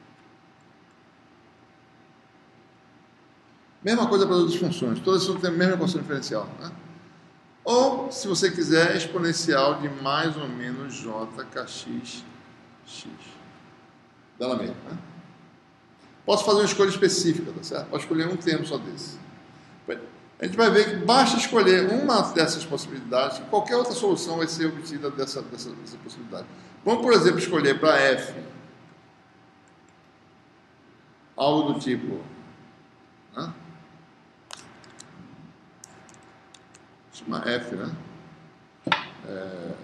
Mesma coisa para as outras funções, todas têm a mesma equação diferencial. Né? Ou, se você quiser, exponencial de mais ou menos j kx x. Dela mesma. Né? Posso fazer uma escolha específica, tá certo? Posso escolher um termo só desse. A gente vai ver que basta escolher uma dessas possibilidades, que qualquer outra solução vai ser obtida dessa, dessa, dessa possibilidade. Vamos, por exemplo, escolher para f algo do tipo... Né? Uma f, né? É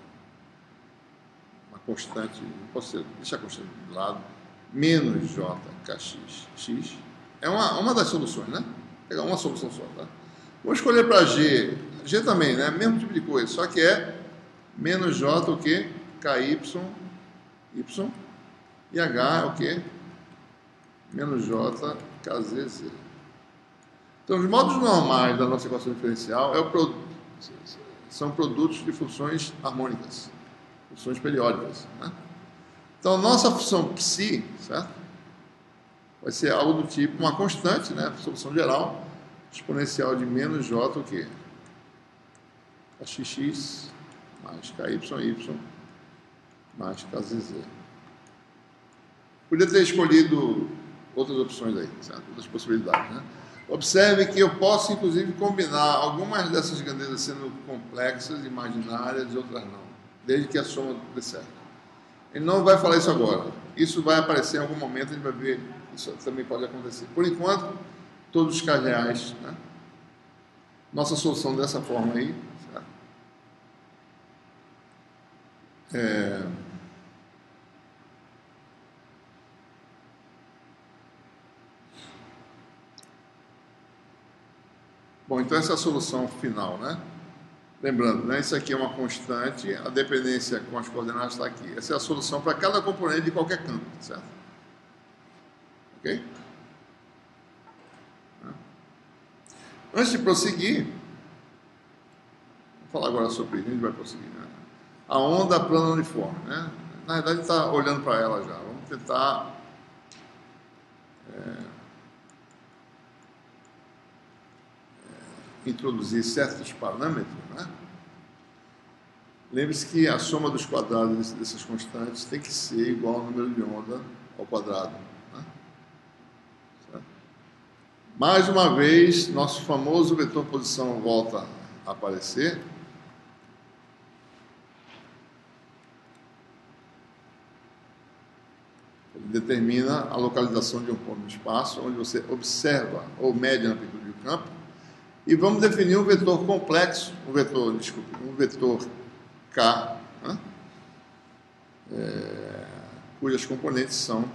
uma constante, não posso ser, deixa a constante de lado, menos j kx x. É uma, uma das soluções, né? Vou pegar uma solução só, tá? Vou escolher para g, g também, né? Mesmo tipo de coisa, só que é menos j o que? Ky, y, e h é o que? menos J, K Z Z. Então, os modos normais da nossa equação diferencial é o pro... são produtos de funções harmônicas, funções periódicas, né? Então, nossa função psi, certo? Vai ser algo do tipo, uma constante, né? Solução geral, exponencial de menos J, o quê? Kxx mais Ky mais Kzz. Podia ter escolhido outras opções aí, certo? Outras possibilidades, né? Observe que eu posso, inclusive, combinar algumas dessas grandezas sendo complexas, imaginárias e outras não, desde que a soma dê certo. Ele não vai falar isso agora. Isso vai aparecer em algum momento, a gente vai ver. Isso também pode acontecer. Por enquanto, todos os K reais, né? Nossa solução dessa forma aí, certo? É... Bom, então essa é a solução final, né? Lembrando, né, isso aqui é uma constante, a dependência com as coordenadas está aqui. Essa é a solução para cada componente de qualquer campo, certo? Ok? Antes de prosseguir, vou falar agora sobre isso, a gente vai prosseguir, né? A onda plana uniforme, né? Na verdade, está olhando para ela já. Vamos tentar... É, introduzir certos parâmetros, né? Lembre-se que a soma dos quadrados dessas constantes tem que ser igual ao número de onda ao quadrado, né? Certo? Mais uma vez, nosso famoso vetor posição volta a aparecer. Ele determina a localização de um ponto no espaço, onde você observa ou mede a amplitude do campo. E vamos definir um vetor complexo, um vetor, desculpe, um vetor K, né? É, cujas componentes são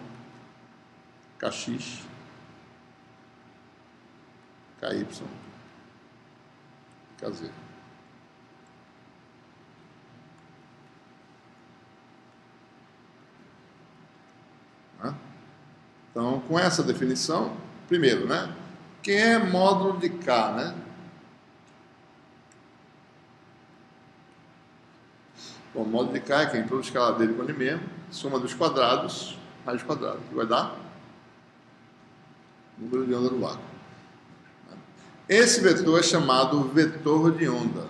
Kx, Ky, Kz. Né? Então, com essa definição, primeiro, né? Quem é módulo de K, né? Bom, o módulo de K é quem? Todo escalar dele com ele mesmo, soma dos quadrados, raiz quadrada, que vai dar número de onda do vácuo. Esse vetor é chamado vetor de onda.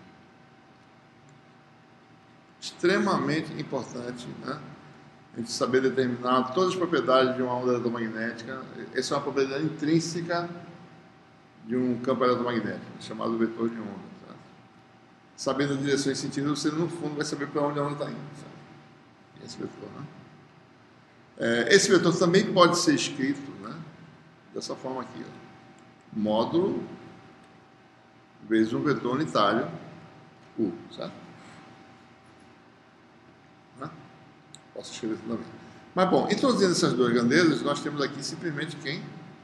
Extremamente importante, né? A gente saber determinar todas as propriedades de uma onda eletromagnética. Essa é uma propriedade intrínseca de um campo eletromagnético, chamado vetor de onda. Certo? Sabendo a direção e sentido, você no fundo vai saber para onde a onda está indo. Certo? Esse vetor, né? É, esse vetor também pode ser escrito, né, dessa forma aqui, ó. Módulo vezes um vetor unitário U, certo? Posso escrever tudo também. Mas, bom, introduzindo essas duas grandezas, nós temos aqui simplesmente quem?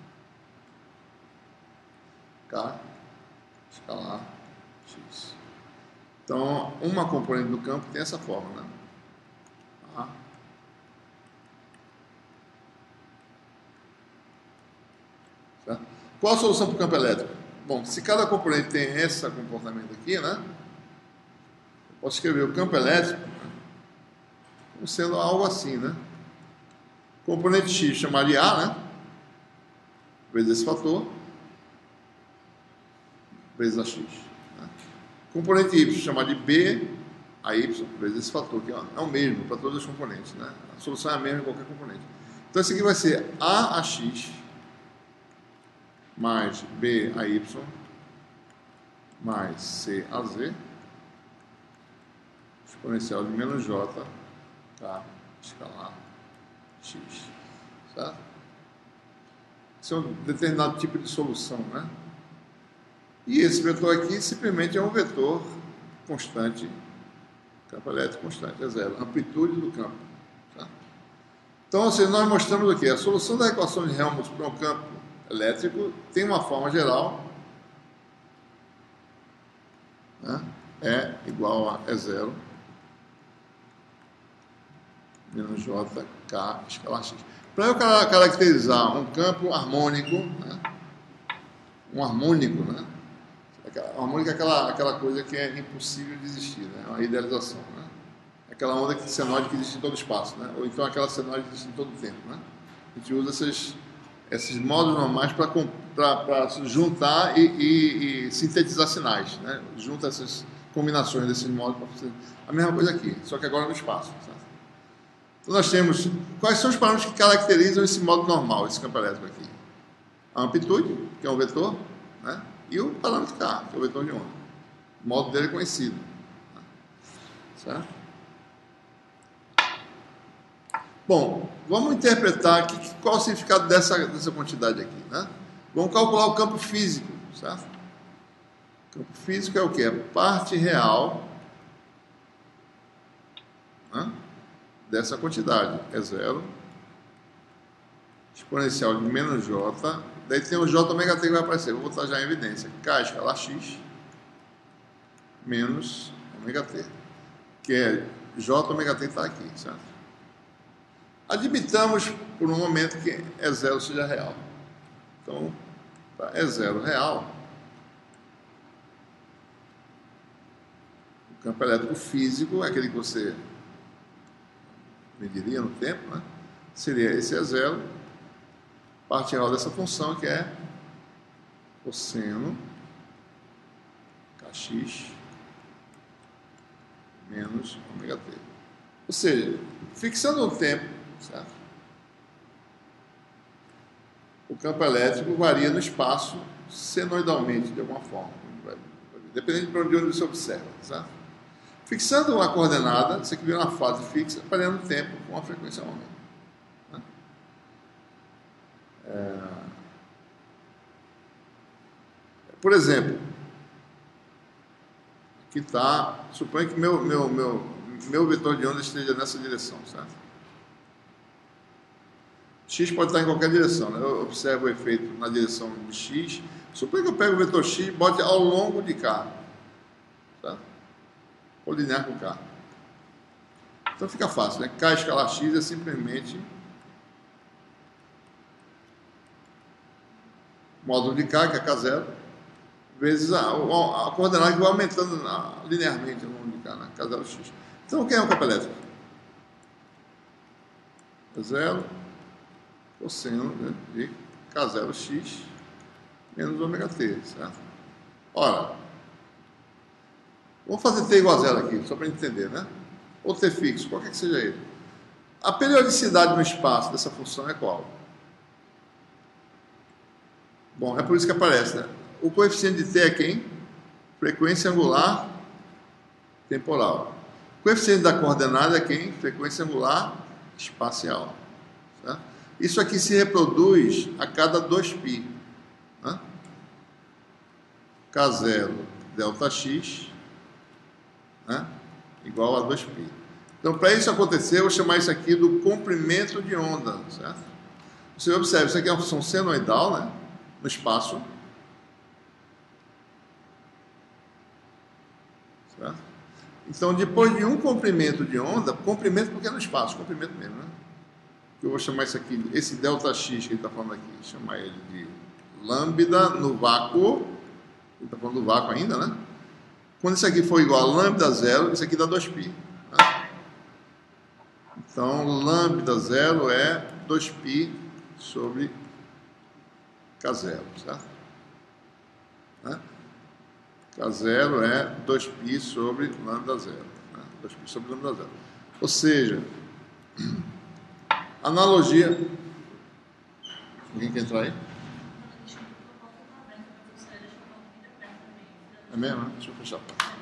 K escalar X. Então, uma componente do campo tem essa forma, né? A. Certo? Qual a solução para o campo elétrico? Bom, se cada componente tem esse comportamento aqui, né? Eu posso escrever o campo elétrico sendo algo assim, né? Componente X chamar de A, né? Vezes esse fator, vezes a X. Né? Componente Y chamar de B, a Y, vezes esse fator, que ó, é o mesmo para todas as componentes, né? A solução é a mesma em qualquer componente. Então, esse aqui vai ser A a X mais B a Y mais C a Z, exponencial de menos J, K escalar X, certo? Isso é um determinado tipo de solução, né? E esse vetor aqui simplesmente é um vetor constante, campo elétrico constante, é zero, amplitude do campo, tá? Então, assim, nós mostramos aqui, a solução da equação de Helmholtz para um campo elétrico tem uma forma geral, né? É igual a E zero menos J, K, escalar X. Para eu caracterizar um campo harmônico, né? um harmônico, né? Harmônico é aquela, aquela coisa que é impossível de existir, né? É uma idealização, né? Aquela onda que, senoide que existe em todo espaço, né? Ou então aquela senoide que existe em todo o tempo, né? A gente usa esses, esses modos normais para juntar e, e, e sintetizar sinais, né? Junta essas combinações desses modos para fazer a mesma coisa aqui, só que agora no espaço, certo? Então nós temos, quais são os parâmetros que caracterizam esse modo normal, esse campo elétrico aqui? A amplitude, que é um vetor, né? E o parâmetro K, que é o vetor de onda. O modo dele é conhecido, né? Certo? Bom, vamos interpretar aqui qual o significado dessa, dessa quantidade aqui, né? Vamos calcular o campo físico, certo? O campo físico é o quê? A parte real, né, dessa quantidade. É zero, exponencial de menos J, daí tem o J ômega T que vai aparecer. Vou botar já em evidência. K escalar X menos ômega T, que é J ômega T está aqui, certo? Admitamos por um momento que é zero seja real. Então, é zero real. O campo elétrico físico, aquele que você mediria no tempo, né? Seria esse é zero. Parte real dessa função que é cosseno kx menos ômega t. Ou seja, fixando o tempo, certo? O campo elétrico varia no espaço senoidalmente, de alguma forma, dependendo de onde você observa, certo? Fixando uma coordenada, você cria uma fase fixa, variando o tempo com uma frequência ômega. Né? É... Por exemplo, aqui está, suponha que meu, meu, meu, meu vetor de onda esteja nessa direção, certo? X pode estar em qualquer direção, né? Eu observo o efeito na direção de X. Suponha que eu pego o vetor X e bote ao longo de K, certo? Ou linear com K. Então fica fácil, né? K escalar X é simplesmente módulo de K, que é K zero, vezes a, a, a coordenada que vai aumentando na, linearmente ao longo de K, né? K zero X. Então, quem é o campo elétrico? É zero cosseno, né, de K zero X menos ômega T, certo? Ora, vamos fazer T igual a zero aqui, só para entender, né? Ou T fixo, qualquer que seja ele. A periodicidade no espaço dessa função é qual? Bom, é por isso que aparece, né? O coeficiente de T é quem? Frequência angular temporal. O coeficiente da coordenada é quem? Frequência angular espacial. Certo? Isso aqui se reproduz a cada dois π. Né? K zero delta X, né, igual a dois π. Então, para isso acontecer, eu vou chamar isso aqui do comprimento de onda, certo? Você observa, isso aqui é uma função senoidal, né, no espaço. Certo? Então, depois de um comprimento de onda, comprimento porque é no espaço, comprimento mesmo, né? Eu vou chamar isso aqui, esse delta X que ele está falando aqui, chamar ele de lambda no vácuo. Ele está falando do vácuo ainda, né? Quando isso aqui for igual a lambda zero, isso aqui dá dois π. Né? Então, lambda zero é dois π sobre K zero, certo? Né? K zero é dois π sobre lambda zero. Né? dois π sobre lambda zero. Ou seja, analogia. Alguém quer entrar aí? É mesmo, né? Deixa eu fechar a porta.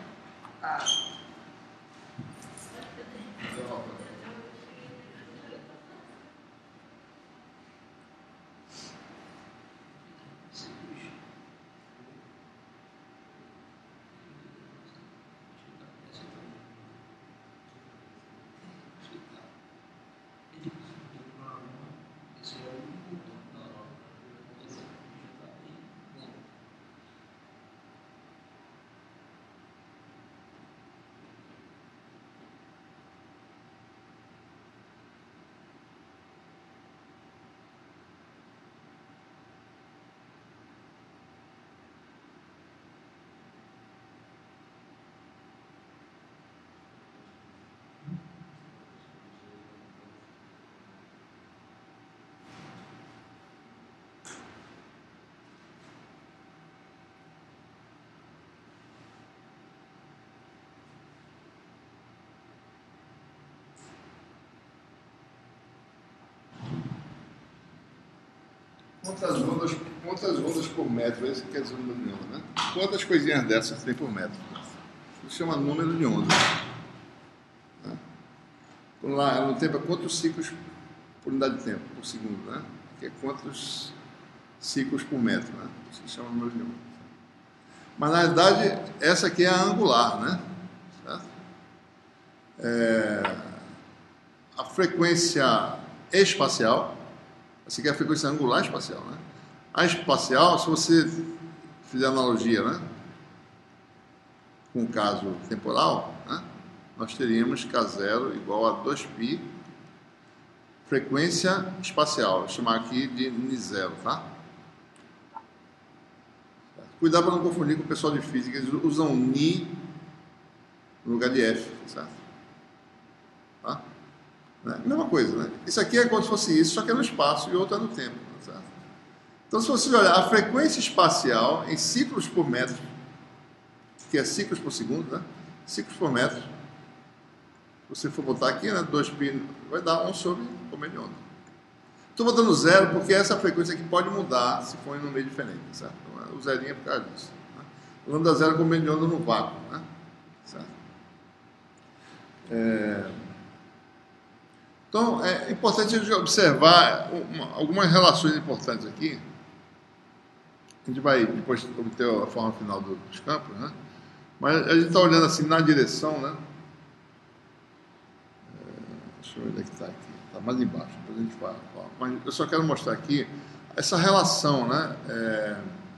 Quantas ondas, quantas ondas por metro? Esse quer dizer o número de onda, né? Quantas coisinhas dessas tem por metro? Isso chama número de onda. Né? Lá no tempo é quantos ciclos por unidade de tempo, por segundo, né? Que é quantos ciclos por metro, né? Isso chama número de onda. Mas na verdade, essa aqui é a angular, né? Certo? É... A frequência espacial, essa aqui é a frequência angular espacial, né? A espacial, se você fizer analogia, né? Com o caso temporal, né? Nós teríamos K zero igual a dois π frequência espacial, vou chamar aqui de N zero, tá? Cuidado para não confundir com o pessoal de física, eles usam Ni no lugar de F, certo? Tá? Né? Mesma coisa, né? Isso aqui é como se fosse isso, só que é no espaço e outro é no tempo, certo? Então, se você olhar a frequência espacial em ciclos por metro, que é ciclos por segundo, né? Ciclos por metro, se você for botar aqui, né? dois π vai dar um sobre o meio de onda. Estou botando zero porque essa frequência aqui pode mudar se for em um meio diferente, certo? Então, o zerinho é por causa disso. Né? O lambda zero com o meio de onda no vácuo, né? Certo? É... Então, é importante a gente observar uma, algumas relações importantes aqui. A gente vai depois obter a forma final do, dos campos, né? Mas a gente está olhando assim na direção, né? É, deixa eu ver onde é que está aqui. Está mais embaixo, depois a gente fala. Mas eu só quero mostrar aqui essa relação, né? É...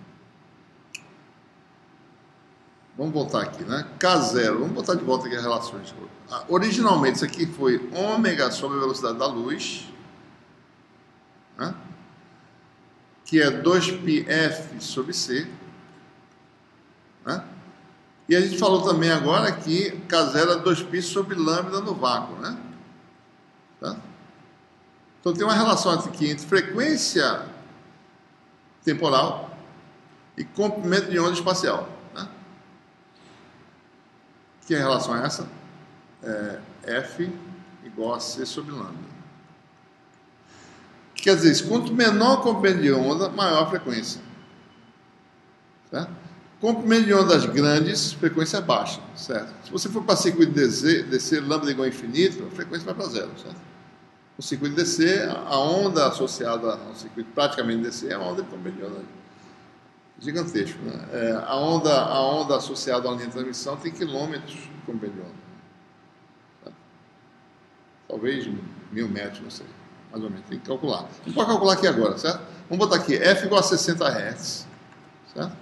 Vamos voltar aqui, né? K zero, vamos botar de volta aqui as relações. Originalmente, isso aqui foi ômega sobre a velocidade da luz, né? Que é dois π f sobre c, né? E a gente falou também agora que K zero é dois π sobre lambda no vácuo, né? Tá? Então tem uma relação aqui entre frequência temporal e comprimento de onda espacial, né? Que relação é essa? É F igual a C sobre lambda. Quer dizer isso, quanto menor o comprimento de onda, maior a frequência. Certo? Comprimento de ondas grandes, frequência baixa, certo? Se você for para circuito D C, D C lambda igual a infinito, a frequência vai para zero, certo? O circuito D C, a onda associada ao circuito praticamente D C é uma onda de comprimento de onda gigantesco, né? É, a, onda, a onda associada à linha de transmissão tem quilômetros de comprimento de onda. Certo? Talvez mil metros, não sei. Mais ou menos, tem que calcular. A gente pode calcular aqui agora, certo? Vamos botar aqui, F igual a sessenta hertz, certo?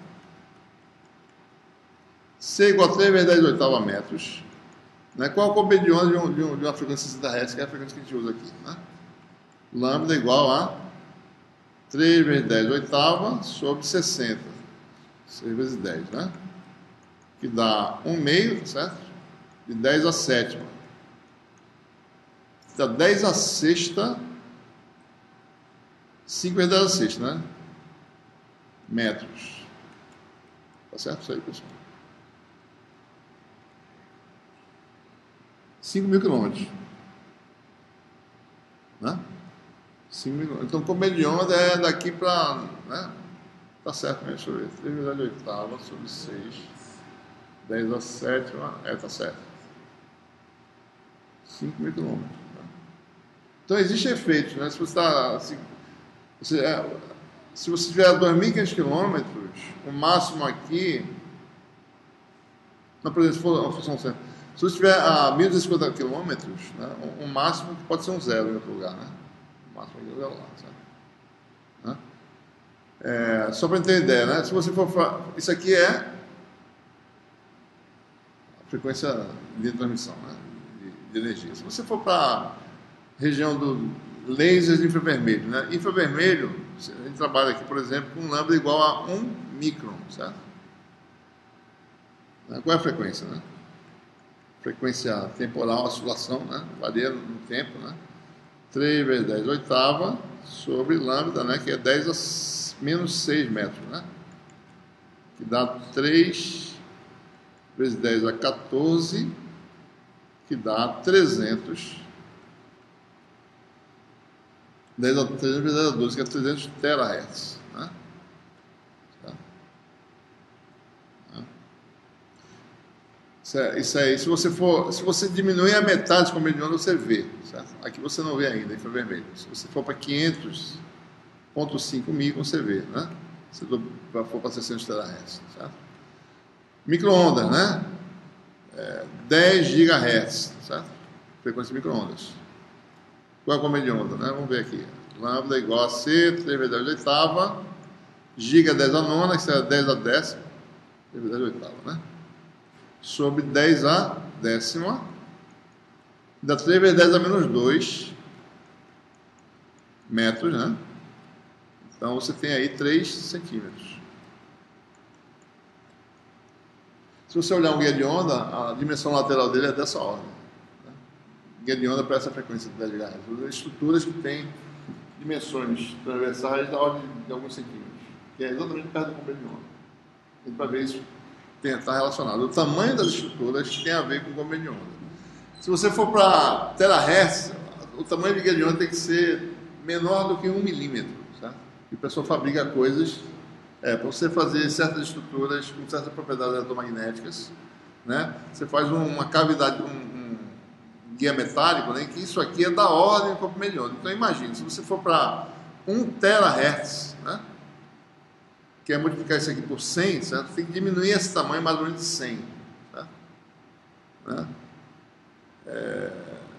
C igual a três vezes dez oitava metros. Né? Qual é o comprimento de onda de, um, de, um, de uma frequência de sessenta hertz, que é a frequência que a gente usa aqui, né? Lambda igual a três vezes dez oitava sobre sessenta. seis vezes dez, né? Que dá um meio, certo? De dez a sétima. Dá dez a sexta. cinco vezes dez a sexta, né? Metros. Tá certo isso aí, pessoal? cinco mil quilômetros. Né? cinco mil quilômetros. Então, comprimento de onda é daqui para... Né? Tá certo, né? Deixa eu ver. três vezes dez oitava sobre seis. dez a sétima. É, tá certo. cinco mil quilômetros. Né? Então, existem efeitos, né? Se você está... Se, se, é, se você tiver dois mil e quinhentos quilômetros, o máximo aqui... Não, por exemplo, se for uma função certa. Se você estiver a mil e cinquenta quilômetros, né, o, o máximo pode ser um zero em outro lugar, né? O máximo é um zero lá, certo? Né? É, só para entender, ideia, né? Se você for... Isso aqui é a frequência de transmissão, né? de, de energia. Se você for para a região do lasers de infravermelho, né? Infravermelho, a gente trabalha aqui, por exemplo, com um lambda igual a um micron, certo? Qual é a frequência, né? Frequência temporal, oscilação, né? Varia no tempo, né? três vezes dez oitava sobre lambda, né? Que é dez a menos seis metros, né? Que dá três vezes dez a quatorze, que dá trezentos dez a trezentos vezes dez a doze, que é trezentos terahertz. Né? Tá? Isso, é, isso aí, se você for, se você diminuir a metade de comprimento de onda, você vê. Certo? Aqui você não vê ainda, infravermelho. Se você for para quinhentos vírgula cinco microns, você vê. Né? Se for para seiscentos terahertz. Certo? Micro-ondas, né? É, dez gigahertz, certo? Frequência de micro-ondas. Qual é a comprimento de onda? Né? Vamos ver aqui. Lambda igual a C, três vezes dez a oitava, giga dez a nona, que será dez a décima, três vezes dez a oitava, né? Sobre dez a décima, dá três vezes dez a menos dois metros, né? Então você tem aí três centímetros. Se você olhar um guia de onda, a dimensão lateral dele é dessa ordem. Né? Guia de onda para essa frequência de dez gigahertz. Estruturas que têm dimensões transversais da ordem de alguns centímetros, que é exatamente perto do comprimento de onda. A gente vai ver isso está relacionado. O tamanho das estruturas tem a ver com o comprimento de onda. Se você for para terahertz, o tamanho de guia de onda tem que ser menor do que um milímetro. Certo? E o pessoal fabrica coisas é, para você fazer certas estruturas com certas propriedades eletromagnéticas, né? Você faz uma cavidade, um, um guia metálico, né? Que isso aqui é da ordem do comprimento de onda. Então imagine, se você for para um terahertz, né? Que é multiplicar isso aqui por cem, certo? Tem que diminuir esse tamanho mais ou menos de cem. Tá? Né? É...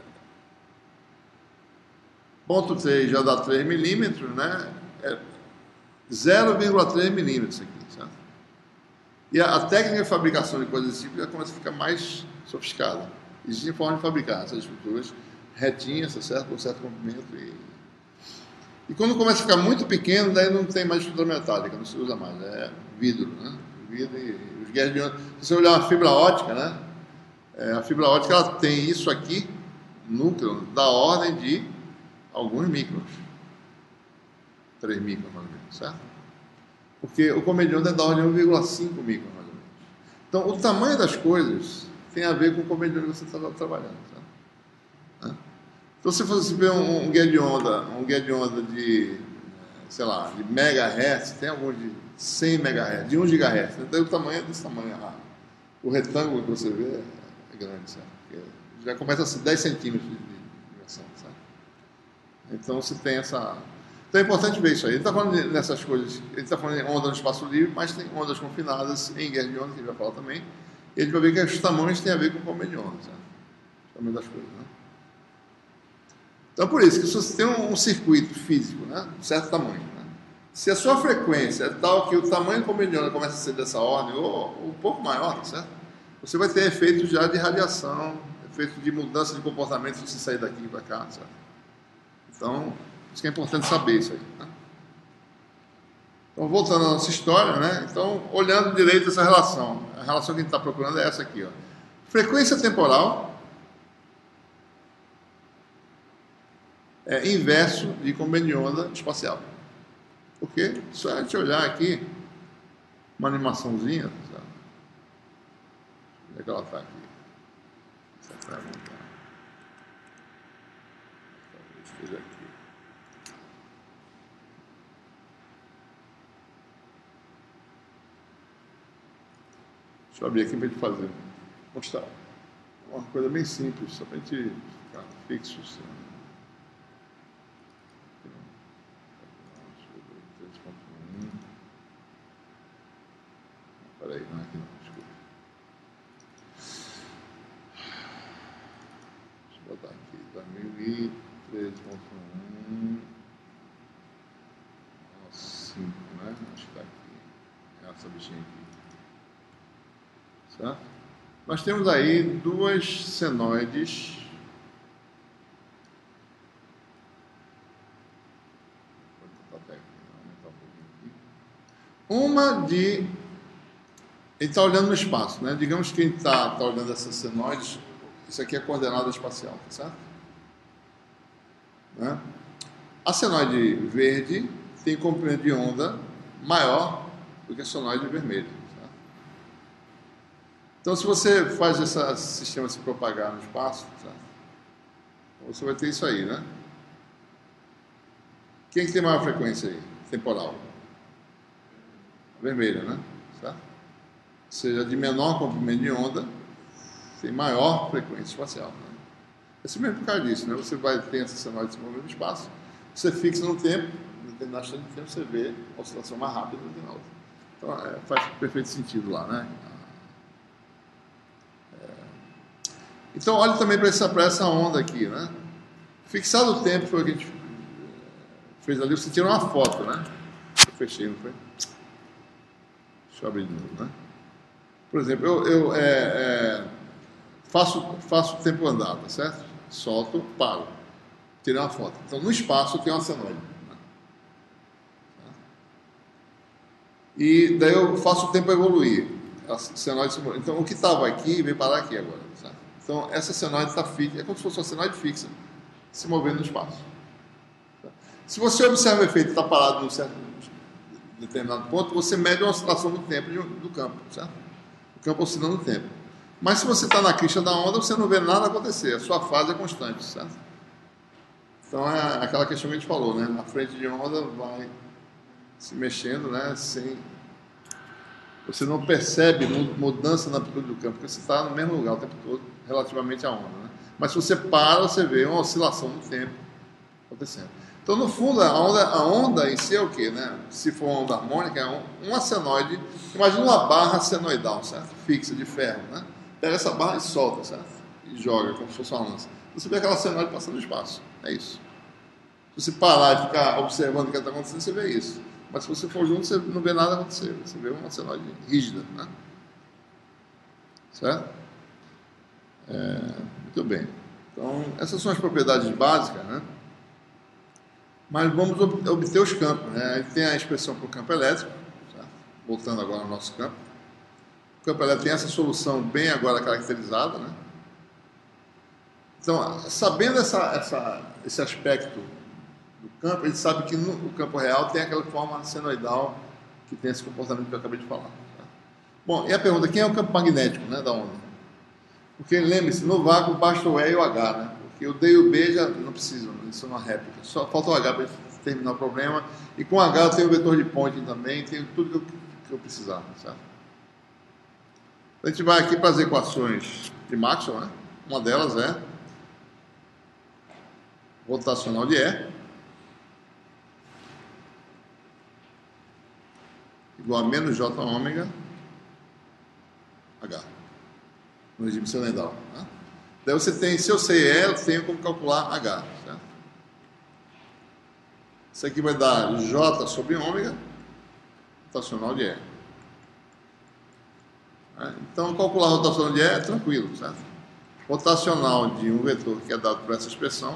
Ponto três já dá três milímetros, né? É zero vírgula três milímetros aqui, certo? E a, a técnica de fabricação de coisas desse tipo já começa a ficar mais sofisticada. Existem formas de fabricar essas estruturas retinhas, certo? Com certo comprimento. E, e quando começa a ficar muito pequeno, daí não tem mais estrutura metálica, não se usa mais. É vidro, né? Vidro e os guias de onda. Se você olhar uma fibra ótica, né? É, a fibra ótica ela tem isso aqui, núcleo, da ordem de alguns microns. três microns, mais ou menos, certo? Porque o comprimento de onda é da ordem de um vírgula cinco microns, mais ou menos. Então, o tamanho das coisas tem a ver com o comprimento de onda que você está trabalhando, certo? Então, se você ver um, um guia de onda, um guia de onda de, sei lá, de megahertz, tem alguns de cem megahertz, de um gigahertz, então o tamanho é desse tamanho. Ah, o retângulo que você vê é, é grande, certo? Porque já começa a ser dez centímetros de dimensão, certo? Então, você tem essa... Então é importante ver isso aí. Ele está falando de, nessas coisas, ele está falando de onda no espaço livre, mas tem ondas confinadas em guerra de onda, que a gente vai falar também. E a gente vai ver que os tamanhos têm a ver com o comprimento de onda, certo? O tamanho das coisas, né? Então, por isso que se você tem um, um circuito físico, né, de certo tamanho, né, se a sua frequência é tal que o tamanho do comprimento de onda começa a ser dessa ordem, ou, ou um pouco maior, certo? Você vai ter efeitos já de radiação, efeitos de mudança de comportamento se você sair daqui para cá, certo? Então, isso que é importante saber isso aí. Né? Então, voltando à nossa história, né? Então, olhando direito essa relação, a relação que a gente está procurando é essa aqui, ó. Frequência temporal é inverso de comprimento de onda espacial. Por quê? Só a gente olhar aqui, uma animaçãozinha, sabe? Onde é que ela está aqui? Essa pergunta. Talvez esteja aqui. Deixa eu abrir aqui para a gente fazer, mostrar. Uma coisa bem simples, só para a gente ficar fixo. Assim. Peraí, não é aqui não, desculpa. Deixa eu botar aqui, dois mil e treze ponto um. cinco, né? Acho que está aqui. Essa bichinha aqui. Certo? Nós temos aí duas senoides. Vou tentar aumentar um pouquinho aqui. Uma de... Ele está olhando no espaço, né? Digamos que ele está tá olhando essas senoides, isso aqui é coordenada espacial, tá certo? Né? A senoide verde tem comprimento de onda maior do que a senoide vermelha. Certo? Então, se você faz esse sistema se propagar no espaço, certo? Você vai ter isso aí, né? Quem que tem maior frequência aí, temporal? Vermelha, né? Certo? Ou seja, de menor comprimento de onda, tem maior frequência espacial. Né? Esse mesmo por causa disso, né? Você vai ter essa senoide se movendo no espaço, você fixa no tempo, no determinado instante de tempo, você vê a oscilação mais rápida do que na outra. Então, é, faz perfeito sentido lá, né? É... Então, olhe também para essa, para essa onda aqui, né? Fixado o tempo, foi o que a gente fez ali, você tirou uma foto, né? Eu fechei, não foi? Deixa eu abrir de novo, né? Por exemplo, eu, eu é, é, faço, faço o tempo andar, tá certo? Solto, paro. Tirei uma foto. Então, no espaço, eu tenho uma senoide. Né? E daí eu faço o tempo evoluir. A senoide se... Então, o que estava aqui vem parar aqui agora. Certo? Então, essa senoide está fixa. É como se fosse uma senoide fixa, se movendo no espaço. Certo? Se você observa o efeito está parado num certo determinado ponto, você mede uma oscilação do tempo do campo, certo? O campo oscilando o tempo. Mas se você está na crista da onda, você não vê nada acontecer, a sua fase é constante, certo? Então é aquela questão que a gente falou, né? A frente de onda vai se mexendo, né? Sem... Você não percebe mudança na amplitude do campo, porque você está no mesmo lugar o tempo todo, relativamente à onda, né? Mas se você para, você vê uma oscilação do tempo acontecendo. Então, no fundo, a onda, a onda em si é o quê, né? Se for uma onda harmônica, é um, uma senoide. Imagina uma barra senoidal, certo? Fixa, de ferro, né? Pega essa barra e solta, certo? E joga, como se fosse uma lança. Você vê aquela senoide passando no espaço. É isso. Se você parar e ficar observando o que está acontecendo, você vê isso. Mas se você for junto, você não vê nada acontecer. Você vê uma senoide rígida, né? Certo? É, muito bem. Então, essas são as propriedades básicas, né? Mas vamos obter os campos, né? Aí tem a expressão para o campo elétrico, certo? Voltando agora ao nosso campo. O campo elétrico tem essa solução bem agora caracterizada, né? Então, sabendo essa, essa, esse aspecto do campo, a gente sabe que no o campo real tem aquela forma senoidal que tem esse comportamento que eu acabei de falar. Certo? Bom, e a pergunta, quem é o campo magnético, né, da onda? Porque lembre-se, no vácuo basta o E e o H, né? Porque o D e o B já não precisam, isso é uma réplica. Só falta o H para terminar o problema. E com o H eu tenho o vetor de Poynting também, tenho tudo que eu, que eu precisar, certo? A gente vai aqui para as equações de Maxwell, né? Uma delas é rotacional de E igual a menos J ômega H, no regime senoidal, né? Daí você tem, se eu sei E, eu tenho como calcular H, certo? Isso aqui vai dar J sobre ômega, rotacional de E. Então, calcular a rotacional de E é tranquilo, certo? Rotacional de um vetor que é dado por essa expressão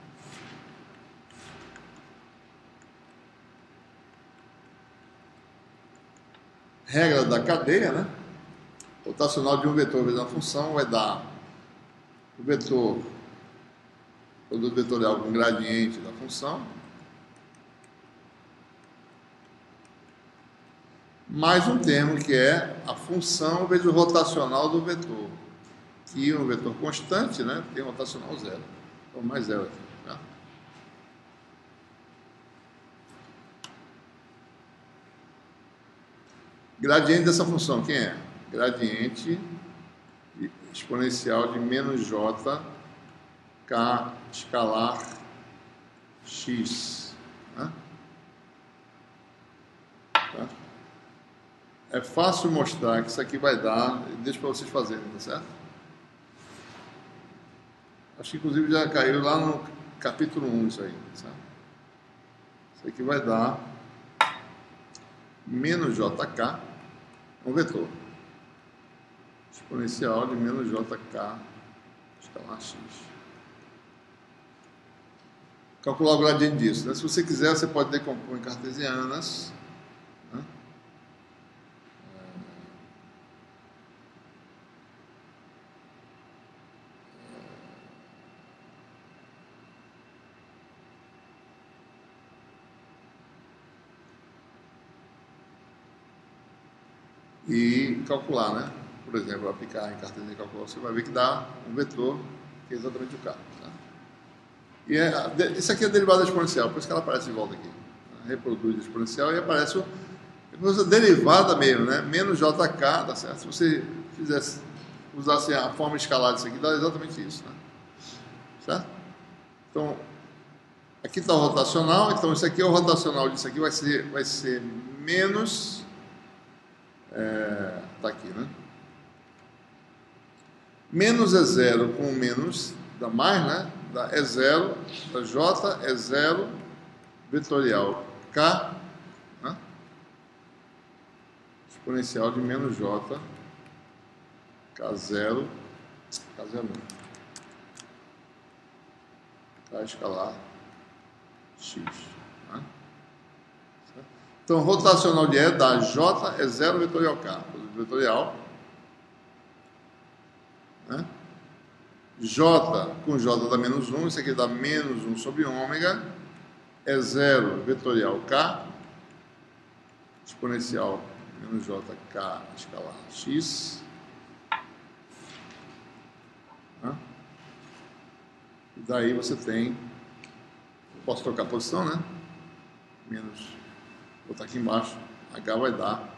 regra da cadeia, né? Rotacional de um vetor vezes uma função vai dar o vetor, o produto vetorial com gradiente da função, mais um termo que é a função vezes o rotacional do vetor, que é um vetor constante, né? Tem rotacional zero, então mais zero aqui. Tá? Gradiente dessa função, quem é? Gradiente exponencial de menos j k escalar x. Né? Tá? É fácil mostrar que isso aqui vai dar, deixa para vocês fazerem, tá certo? Acho que inclusive já caiu lá no capítulo um isso aí, certo? Isso aqui vai dar menos jk, um vetor exponencial de menos jk escalar x. Calcular o gradiente disso, né? Se você quiser, você pode decompor em cartesianas, né? E calcular, né? Por exemplo, aplicar em cartesiana e calcular, você vai ver que dá um vetor que é exatamente o K. Tá? E é, isso aqui é derivada exponencial, por isso que ela aparece de volta aqui. Reproduz a exponencial e aparece o, a derivada mesmo, né? Menos jk, tá certo? Se você fizesse, usasse a forma escalar disso aqui, dá exatamente isso, né? Certo? Então, aqui está o rotacional, então isso aqui é o rotacional disso aqui, vai ser, vai ser menos, é, tá aqui, né? Menos é zero com menos, dá mais, né? Dá é zero, da J é zero, vetorial K, né? Exponencial de menos J, K zero, K zero não. K escalar X. Né? Então, rotacional de E da J é zero vetorial K. Vetorial. Né? J com J dá menos um, isso aqui dá menos um sobre ômega, é zero vetorial K, exponencial menos J K escalar X. Né? E daí você tem, posso trocar a posição, né? Menos, vou botar aqui embaixo, H vai dar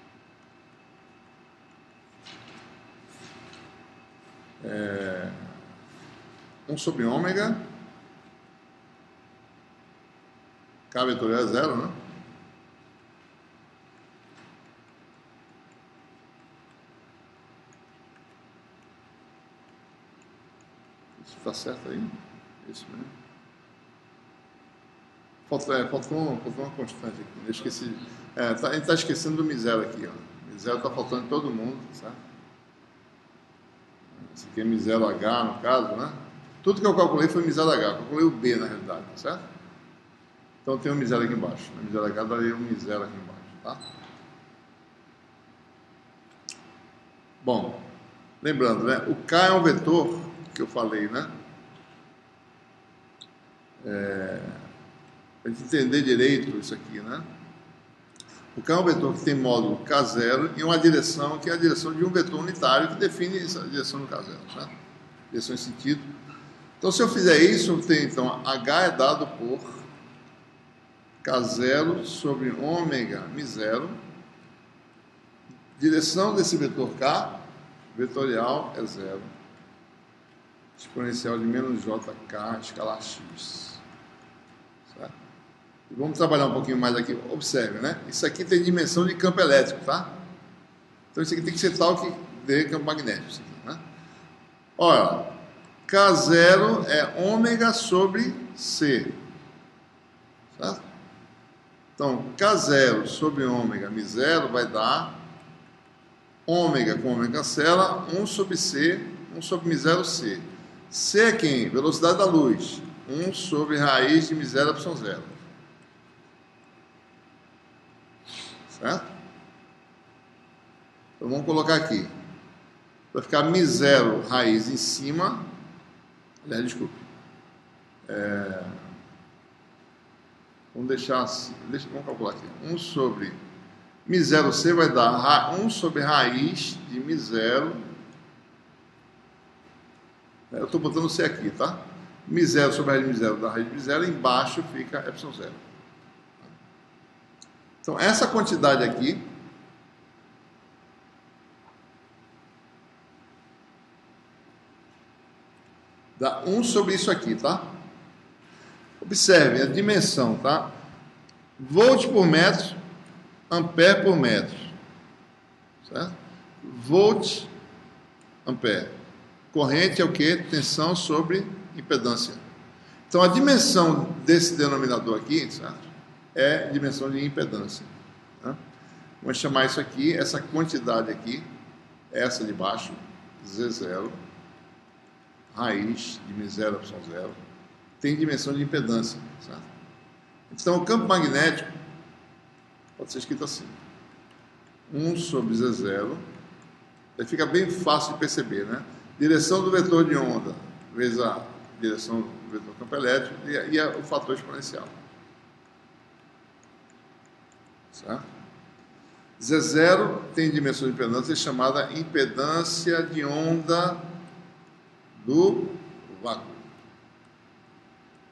é, um sobre ômega, K vetorial é zero, né? Isso está certo aí? Isso mesmo. Faltou, é, faltou, faltou uma constante aqui. Eu esqueci. É, tá, a gente está esquecendo do misero aqui, ó. Misero está faltando em todo mundo, certo? Esse aqui é misero H, no caso, né? Tudo que eu calculei foi misero H. Eu calculei o B, na realidade, certo? Então tem um misero aqui embaixo. O misero H daria um misero aqui embaixo, tá? Bom, lembrando, né? O K é um vetor que eu falei, né? É, para a gente entender direito isso aqui, né? O K é um vetor que tem módulo K zero e uma direção que é a direção de um vetor unitário que define essa direção do K zero, certo? Direção em sentido. Então, se eu fizer isso, eu tenho, então, H é dado por K zero sobre ômega mi zero. Direção desse vetor K, vetorial é zero. Exponencial de menos jk escalar x. Certo? E vamos trabalhar um pouquinho mais aqui. Observe, né? Isso aqui tem dimensão de campo elétrico, tá? Então isso aqui tem que ser tal que dê campo magnético. Isso aqui, né? Olha, K zero é ômega sobre C. Certo? Então, K zero sobre ômega mi zero vai dar ômega com ômega cancela, um sobre C, um sobre mi zero C. C é quem? Velocidade da luz. um sobre raiz de mi zero epsilon zero. Certo? Então vamos colocar aqui. Vai ficar mi zero raiz em cima. Aliás, desculpe. É, vamos deixar assim. Deixa, vamos calcular aqui. um sobre mi zero C vai dar um sobre raiz de mi zero. Eu estou botando C aqui, tá? Mi zero sobre raiz de mi zero da raiz de mi zero. Embaixo fica epsilon zero. Então, essa quantidade aqui dá um sobre isso aqui, tá? Observe a dimensão, tá? Volt por metro, ampere por metro. Certo? Volt, ampere. Corrente é o que? Tensão sobre impedância. Então, a dimensão desse denominador aqui, certo? É dimensão de impedância. Né? Vamos chamar isso aqui, essa quantidade aqui, essa de baixo, Z zero, raiz de mi zero epsilon zero, tem dimensão de impedância. Certo? Então, o campo magnético pode ser escrito assim, um sobre Z zero, aí fica bem fácil de perceber, né? Direção do vetor de onda, vezes a direção do vetor campo elétrico e, e a, o fator exponencial. Certo? Z zero tem dimensão de impedância chamada impedância de onda do vácuo.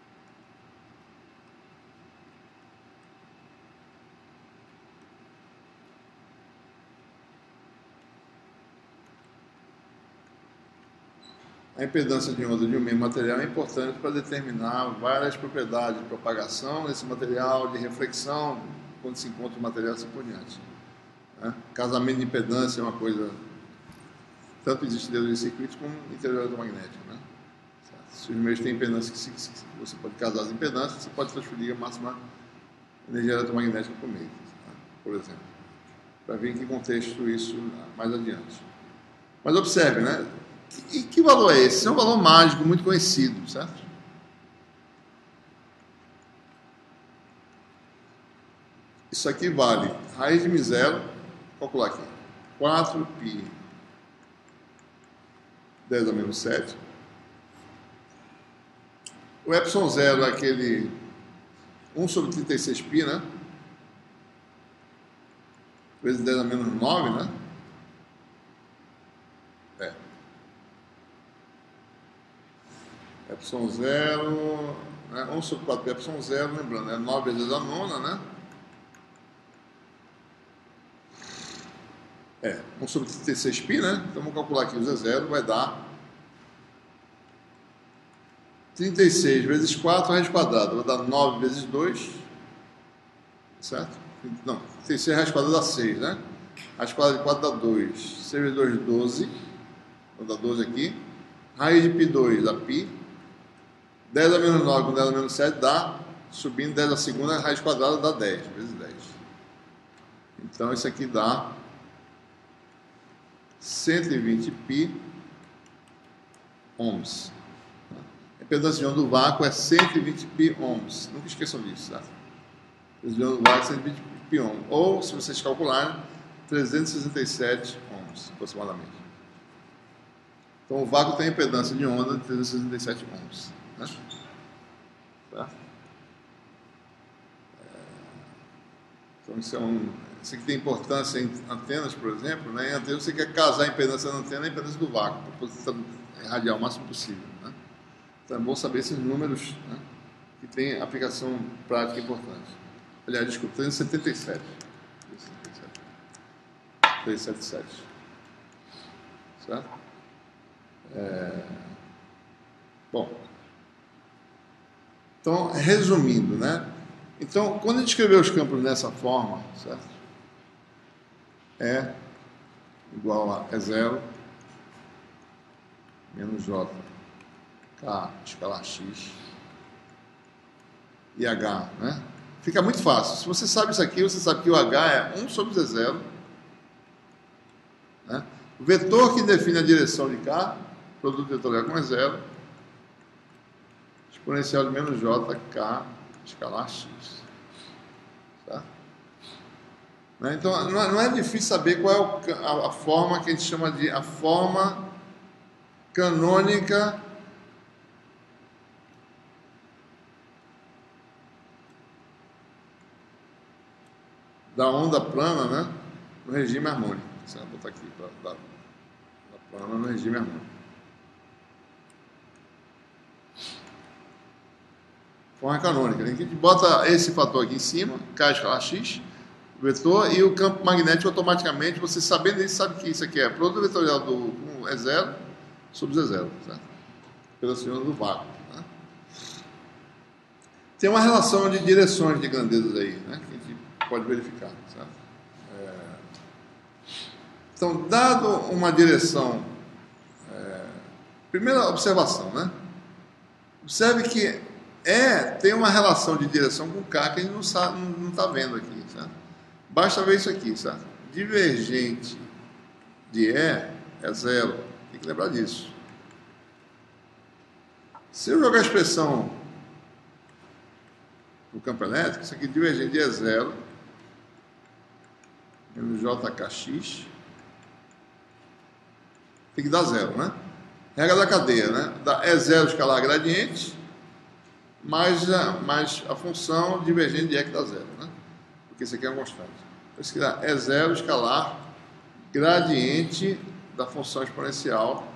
A impedância de onda de um mesmo material é importante para determinar várias propriedades de propagação desse material, de reflexão, quando se encontra o material e assim por diante. Né? Casamento de impedância é uma coisa, tanto existe dentro de circuitos como interior eletromagnético. Né? Se os meios têm impedância, que se, se, você pode casar as impedâncias, você pode transferir a máxima energia eletromagnética por meio, né? Por exemplo. Para ver em que contexto isso mais adiante. Mas observe, né? E que valor é esse? Esse é um valor mágico, muito conhecido, certo? Isso aqui vale raiz de mi zero, vou calcular aqui, quatro π dez a menos sete. O epsilon zero é aquele um sobre trinta e seis π, né? Vezes dez a menos nove, né? É. Epsilon zero, né? um sobre quatro π epsilon zero, lembrando, é nove vezes a nona, né? É, um sobre trinta e seis π, né? Então vamos calcular aqui o Z zero, vai dar trinta e seis vezes quatro, raiz quadrada, vai dar nove vezes dois, certo? Não, trinta e seis raiz quadrada dá seis, né? Raiz quadrada de quatro dá dois, seis vezes dois, doze, vou dar doze aqui. Raiz de π dois dá π, dez a menos nove com dez a menos sete dá, subindo dez a segunda, raiz quadrada dá dez, vezes dez. Então isso aqui dá cento e vinte π ohms. A impedância de onda do vácuo é cento e vinte π ohms. Nunca esqueçam disso, tá? A impedância de onda do vácuo é cento e vinte π ohms. Ou, se vocês calcularem, trezentos e sessenta e sete ohms, aproximadamente. Então, o vácuo tem a impedância de onda de trezentos e sessenta e sete ohms. Né? Tá? Então, isso é um... Isso aqui tem importância em antenas, por exemplo, né? Em antenas você quer casar a impedância da antena e a impedância do vácuo, para poder irradiar o máximo possível. Né? Então é bom saber esses números, né? Que tem aplicação prática importante. Aliás, desculpa, trezentos e setenta e sete. trezentos e setenta e sete. Certo? É... Bom. Então, resumindo, né? Então, quando a gente escreveu os campos dessa forma, certo? E igual a E zero menos J K escalar X e H, né? Fica muito fácil. Se você sabe isso aqui, você sabe que o H é um sobre Z zero, né? O vetor que define a direção de K, produto vetorial com E zero, exponencial de menos J K escalar X. Tá? Então, não é difícil saber qual é a forma que a gente chama de a forma canônica da onda plana, né, no regime harmônico. Você vai botar aqui para da, da plana no regime harmônico. Forma canônica. A gente bota esse fator aqui em cima, K escalar X, o vetor, e o campo magnético automaticamente, você sabendo isso, sabe que isso aqui é produto vetorial do com E zero sobre Z zero, certo? Pela senhora do vácuo. Né? Tem uma relação de direções de grandezas aí, né, que a gente pode verificar, certo? É... Então, dado uma direção, é... primeira observação, né? Observe que E tem uma relação de direção com K que a gente não está não tá vendo aqui, certo? Basta ver isso aqui, certo? Divergente de E é zero. Tem que lembrar disso. Se eu jogar a expressão no campo elétrico, isso aqui divergente de E zero menos J K X tem que dar zero, né? Regra da cadeia, né? Dá E zero escalar gradiente mais a, mais a função divergente de E que dá zero, né? Porque isso aqui é uma constante. Então, isso aqui dá E zero escalar gradiente da função exponencial.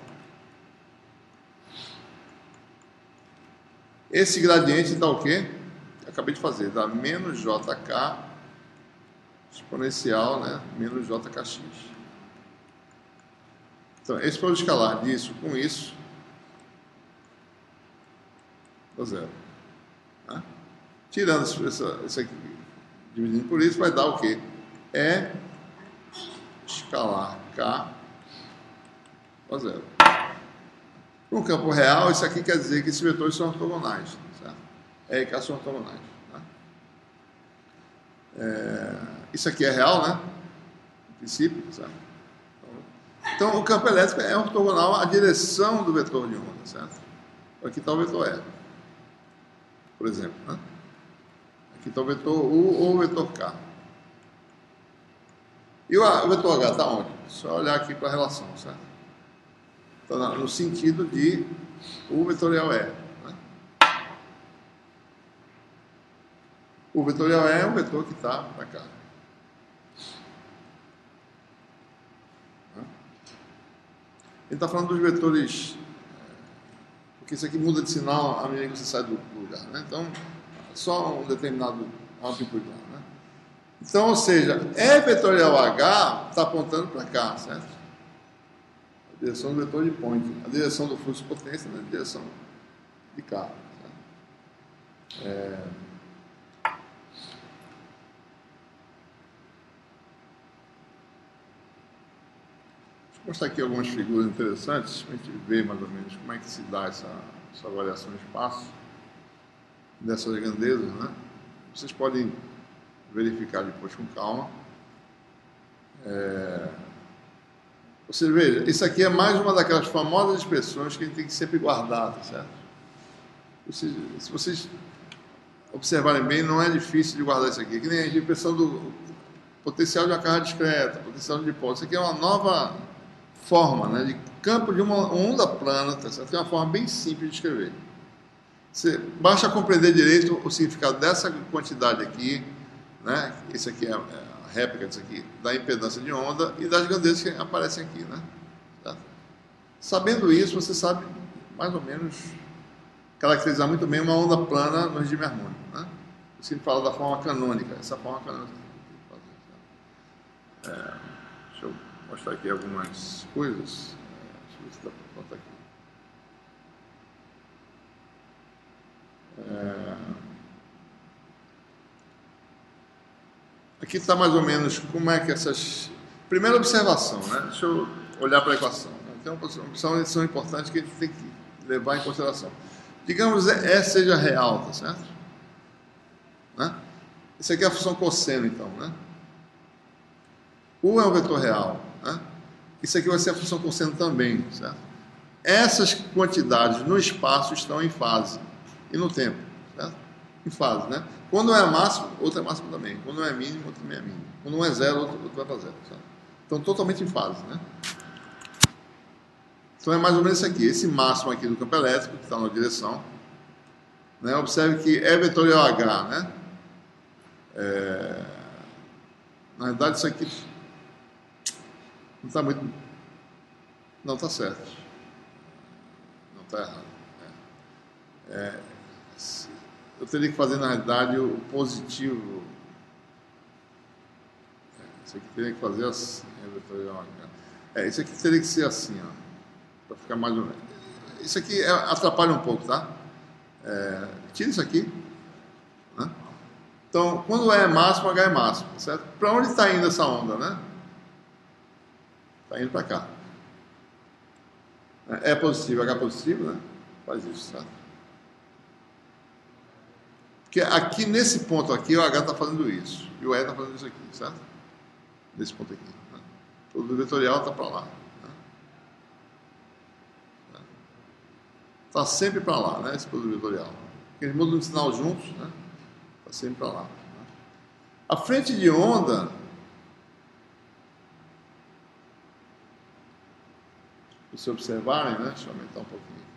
Esse gradiente dá o quê? Eu acabei de fazer, dá menos J K exponencial, né? Menos J K X. Então, esse produto escalar disso com isso dá zero. Né? Tirando essa, isso aqui, dividindo por isso, vai dar o quê? E escalar K dá zero. No campo real, isso aqui quer dizer que esses vetores são ortogonais. Certo? E e K são ortogonais. Né? É, isso aqui é real, né? No princípio, certo? Então, o campo elétrico é ortogonal à direção do vetor de onda, certo? Aqui está o vetor E, por exemplo. Né? Aqui está o vetor U ou o vetor K. E o, o vetor H está onde? Só olhar aqui para a relação, certo? Está no sentido de U vetorial E. Né? O vetorial E é um vetor que está para cá. Ele está falando dos vetores, porque isso aqui muda de sinal à medida que você sai do lugar, né? Então, só um determinado amplitude lá, né? Então, ou seja, E vetorial H está apontando para cá, certo? A direção do vetor de point, a direção do fluxo de potência, né? A direção de cá. Certo? É... Vou mostrar aqui algumas figuras interessantes para a gente ver mais ou menos como é que se dá essa, essa variação de espaço dessas grandezas, né? Vocês podem verificar depois com calma. É... Você veja, isso aqui é mais uma daquelas famosas expressões que a gente tem que sempre guardar, tá certo? Vocês, se vocês observarem bem, não é difícil de guardar isso aqui. Que nem a expressão do potencial de uma carga discreta, potencial de dipolo. Isso aqui é uma nova forma, né, de campo de uma onda plana, tá certo? É uma forma bem simples de escrever. Você basta compreender direito o significado dessa quantidade aqui, né? Isso aqui é a réplica disso aqui, da impedância de onda e das grandezas que aparecem aqui, né? Tá? Sabendo isso, você sabe mais ou menos caracterizar muito bem uma onda plana no regime harmônico, né? Isso que fala da forma canônica, essa forma canônica. É, deixa eu mostrar aqui algumas coisas. Deixa eu ver se dá para botar aqui. É... Aqui está mais ou menos como é que essas... Primeira observação, né? Deixa eu olhar para a equação. Tem uma opção são importantes que a gente tem que levar em consideração. Digamos que E seja real, tá certo? Né? Isso aqui é a função cosseno, então, né? U é um vetor real, né? Isso aqui vai ser a função cosseno também, certo? Essas quantidades no espaço estão em fase e no tempo, certo? Em fase, né? Quando é máximo, outro é máximo também. Quando é mínimo, outro também é mínimo. Quando um é zero, outro, outro vai para zero, certo? Então, totalmente em fase, né? Então, é mais ou menos isso aqui. Esse máximo aqui do campo elétrico, que está na direção, né? Observe que E vetorial H, né? É... Na verdade, isso aqui não está muito... Não está certo. Não está errado. É. É... Eu teria que fazer, na realidade, o positivo. É, isso aqui teria que fazer assim. É, isso aqui teria que ser assim, ó. Para ficar mais ou menos. Isso aqui é, atrapalha um pouco, tá? É, tira isso aqui. Né? Então, quando é máximo, H é máximo, certo? Para onde está indo essa onda, né? Está indo para cá. É positivo, H positivo, né? Faz isso, certo? Porque aqui, nesse ponto aqui, o H está fazendo isso. E o E está fazendo isso aqui, certo? Nesse ponto aqui. Né? O vetorial está para lá. Está sempre para lá, né? Esse produto vetorial. Porque eles mudam de sinal juntos, né? Está sempre para lá. Né? A frente de onda... Se vocês observarem, né? Deixa eu aumentar um pouquinho aqui.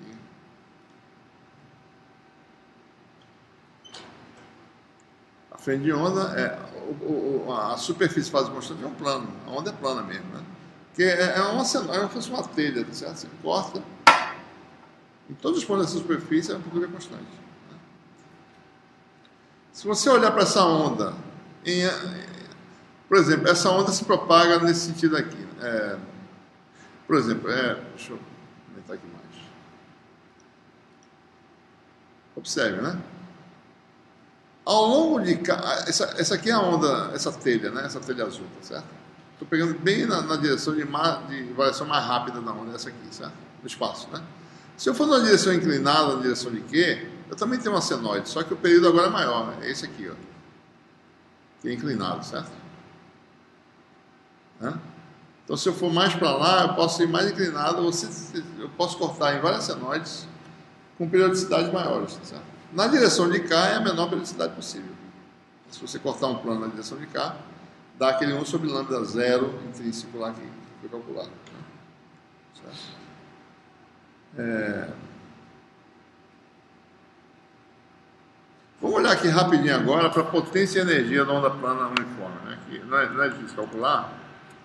A frente de onda é o, o, a superfície fase constante é um plano, a onda é plana mesmo, né? Porque é, é uma é como se fosse uma telha, certo? Você corta, em todos os pontos dessa superfície é uma amplitude constante. Né? Se você olhar para essa onda, em, por exemplo, essa onda se propaga nesse sentido aqui. É, por exemplo, é, deixa eu aumentar aqui mais. Observe, né? Ao longo de... Essa, essa aqui é a onda, essa telha, né? Essa telha azul, tá certo? Estou pegando bem na, na direção de, mar, de variação mais rápida da onda, essa aqui, certo? No espaço, né? Se eu for numa direção inclinada, na direção de Q, eu também tenho uma senoide, só que o período agora é maior, né? É esse aqui, ó. Que é inclinado, certo? Né? Então, se eu for mais para lá, eu posso ir mais inclinado, eu posso cortar em várias senoides com periodicidades maiores, tá certo? Na direção de cá é a menor periodicidade possível. Se você cortar um plano na direção de cá, dá aquele um sobre lambda zero intrínseco lá que foi calculado. Né? Certo? É... Vamos olhar aqui rapidinho agora para a potência e energia da onda plana uniforme. Né? Que não, é, não é difícil calcular.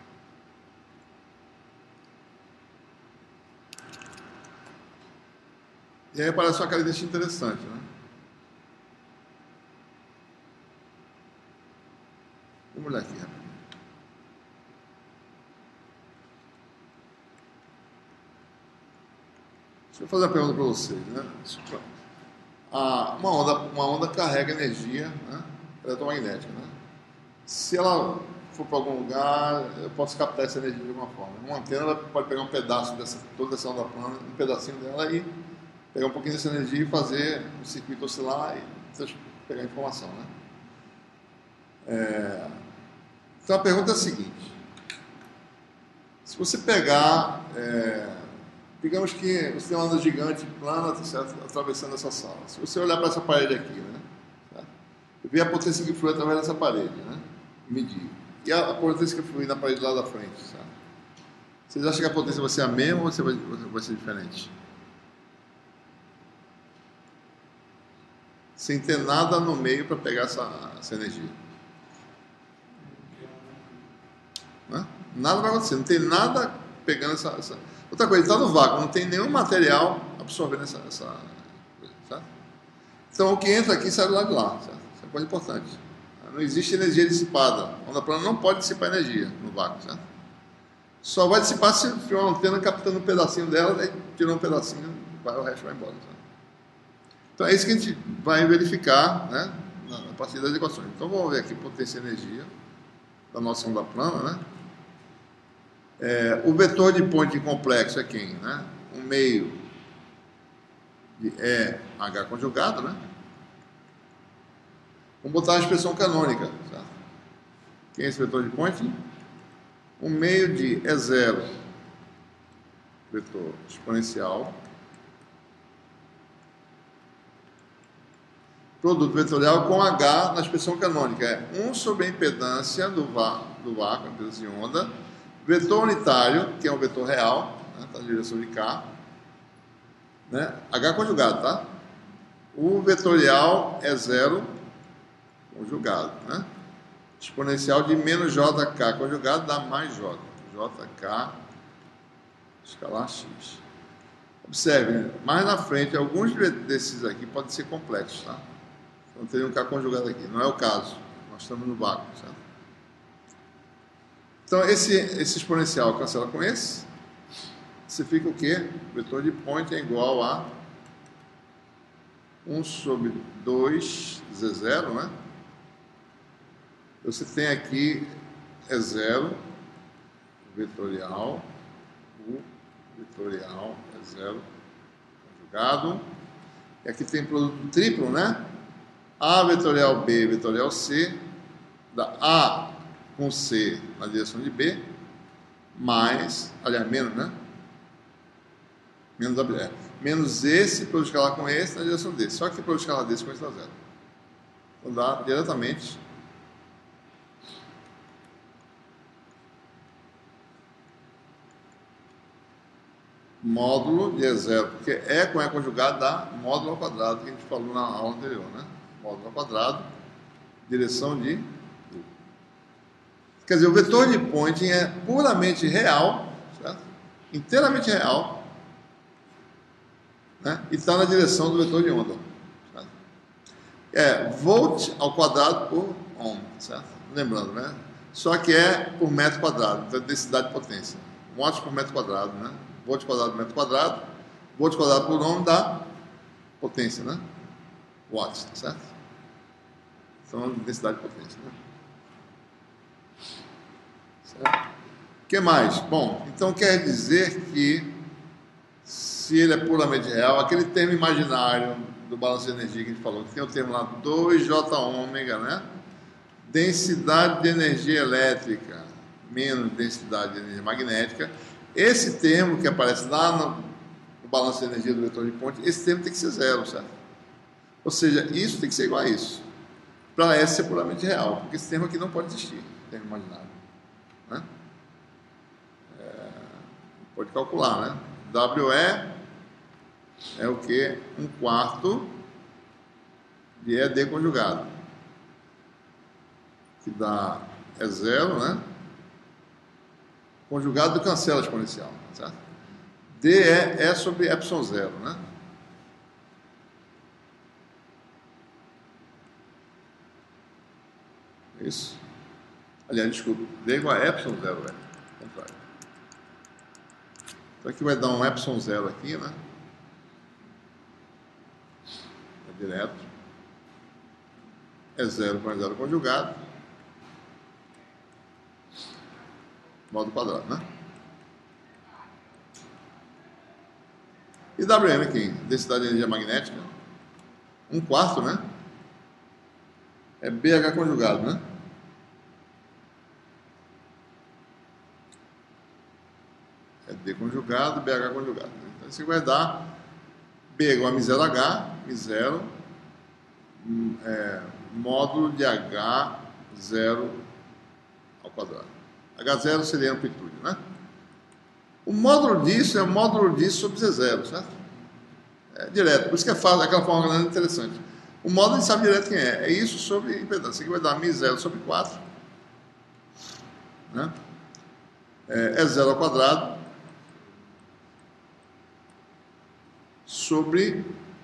E aí aparece uma característica interessante, né? Vamos olhar aqui rapidinho. Deixa eu fazer uma pergunta para vocês, né? Ah, uma, onda, uma onda carrega energia, né, eletromagnética, né? Se ela for para algum lugar, eu posso captar essa energia de alguma forma. Uma antena ela pode pegar um pedaço dessa, toda essa onda plana, um pedacinho dela e pegar um pouquinho dessa energia e fazer um circuito oscilar e pegar a informação, né? É... Então a pergunta é a seguinte: se você pegar, é... digamos que você tem uma onda gigante plana, tá certo? Atravessando essa sala. Se você olhar para essa parede aqui, né, certo? E ver a potência que flui através dessa parede, né? Medir. E a, a potência que flui na parede lá da frente, certo? Vocês acham que a potência vai ser a mesma ou vai, vai ser diferente? Sem ter nada no meio para pegar essa, essa energia. Né? Nada vai acontecer, não tem nada pegando essa... essa... Outra coisa, ele está no vácuo, não tem nenhum material absorvendo essa, essa coisa, certo? Então, o que entra aqui sai do lado de lá, certo? Isso é uma coisa importante. Não existe energia dissipada. A onda plana não pode dissipar energia no vácuo, certo? Só vai dissipar se tiver uma antena captando um pedacinho dela, aí tirou um pedacinho, vai, o resto vai embora, certo? Então, é isso que a gente vai verificar, né, a partir das equações. Então, vamos ver aqui potência e energia da nossa onda plana, né? É, o vetor de Poynting complexo é quem? Né? Um meio de E H conjugado, né? Vamos botar a expressão canônica, certo? Quem é esse vetor de Poynting? Um meio de E zero, vetor exponencial, produto vetorial com H na expressão canônica. É um sobre a impedância do, vá, do vácuo, a impedância de onda, vetor unitário, que é um vetor real, está, né, na direção de K, né? H conjugado, tá? O vetorial é zero conjugado, né? Exponencial de menos jk conjugado dá mais j. Jk escalar x. Observe, mais na frente, alguns desses aqui podem ser complexos, tá? Então teria um k conjugado aqui. Não é o caso. Nós estamos no vácuo, certo? Então, esse, esse exponencial cancela com esse. Você fica o quê? O vetor de Poynting é igual a um sobre dois z zero, né? Você tem aqui E zero, vetorial, o vetorial é zero conjugado. E aqui tem produto triplo, né? A vetorial B, vetorial C, da A com C na direção de B, mais, aliás, menos, né? Menos, é, menos esse produto escalar com esse na direção desse. Só que produto escalar desse com esse dá zero. Então dá diretamente módulo de E zero, porque E com E conjugado dá módulo ao quadrado, que a gente falou na aula anterior, né? Módulo ao quadrado, direção de... Quer dizer, o vetor de Poynting é puramente real, certo? Inteiramente real, né? E está na direção do vetor de onda, certo? É volt ao quadrado por ohm, certo? Lembrando, né? Só que é por metro quadrado, então é densidade de potência. Watts por metro quadrado, né? Volt quadrado por metro quadrado, volt quadrado por ohm dá potência, né? watts, tá certo? Então, densidade de potência, né? Certo? O que mais? Bom, então quer dizer que se ele é puramente real, aquele termo imaginário do balanço de energia que a gente falou, que tem o termo lá dois J ômega, né? Densidade de energia elétrica menos densidade de energia magnética. Esse termo que aparece lá no, no balanço de energia do vetor de ponte, esse termo tem que ser zero, certo? Ou seja, isso tem que ser igual a isso, para S ser puramente real, porque esse termo aqui não pode existir, termo imaginário, né? É, pode calcular, né? W E é o que? Um quarto de E D conjugado, que dá é zero, né? Conjugado cancela exponencial, certo? D é, é sobre epsilon zero, né? Isso. Aliás, desculpa, D igual a epsilon zero, é. Contrário. Então aqui vai dar um epsilon zero aqui, né? É direto. É zero com zero conjugado. Modo quadrado, né? E W M aqui, densidade de energia magnética, um quarto, né? É B H conjugado, né? É D conjugado, B H conjugado. Então isso vai dar B igual a M zero H, M zero, é, módulo de H zero ao quadrado. H zero seria a amplitude, né? O módulo disso é o módulo disso sobre Z zero, certo? É direto, por isso que é fácil, aquela forma é interessante. O módulo a gente sabe direto quem é, é isso sobre impedância. Isso aqui vai dar M zero sobre quatro, né? É, é zero ao quadrado sobre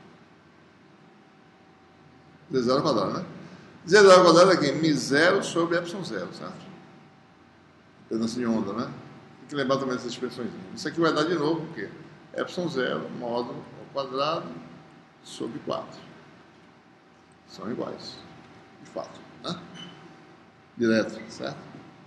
Z zero ao quadrado, né? Z zero ao quadrado é aqui, M zero sobre epsilon zero, certo? Impedância de onda, né? Tem que lembrar também dessas expressões. Isso aqui vai dar de novo o quê? Epsilon zero, módulo ao quadrado sobre quatro. São iguais, de fato, né? Direto, certo?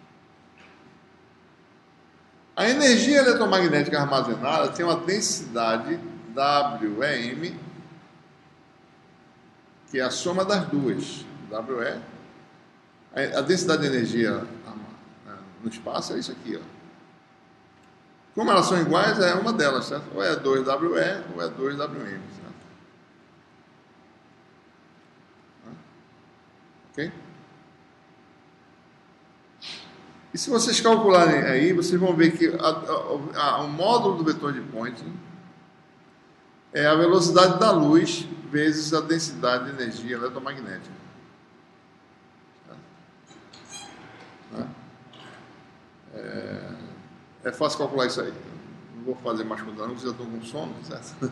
A energia eletromagnética armazenada tem uma densidade W E M, que é a soma das duas. W E, a densidade de energia no espaço é isso aqui, ó. Como elas são iguais, é uma delas, certo? Ou é dois W E ou é dois W M, certo? Ok? E se vocês calcularem aí, vocês vão ver que a, a, a, o módulo do vetor de Poynting é a velocidade da luz vezes a densidade de energia eletromagnética. Né? É, é fácil calcular isso aí. Não vou fazer mais conta, não, porque já estou com sono, certo?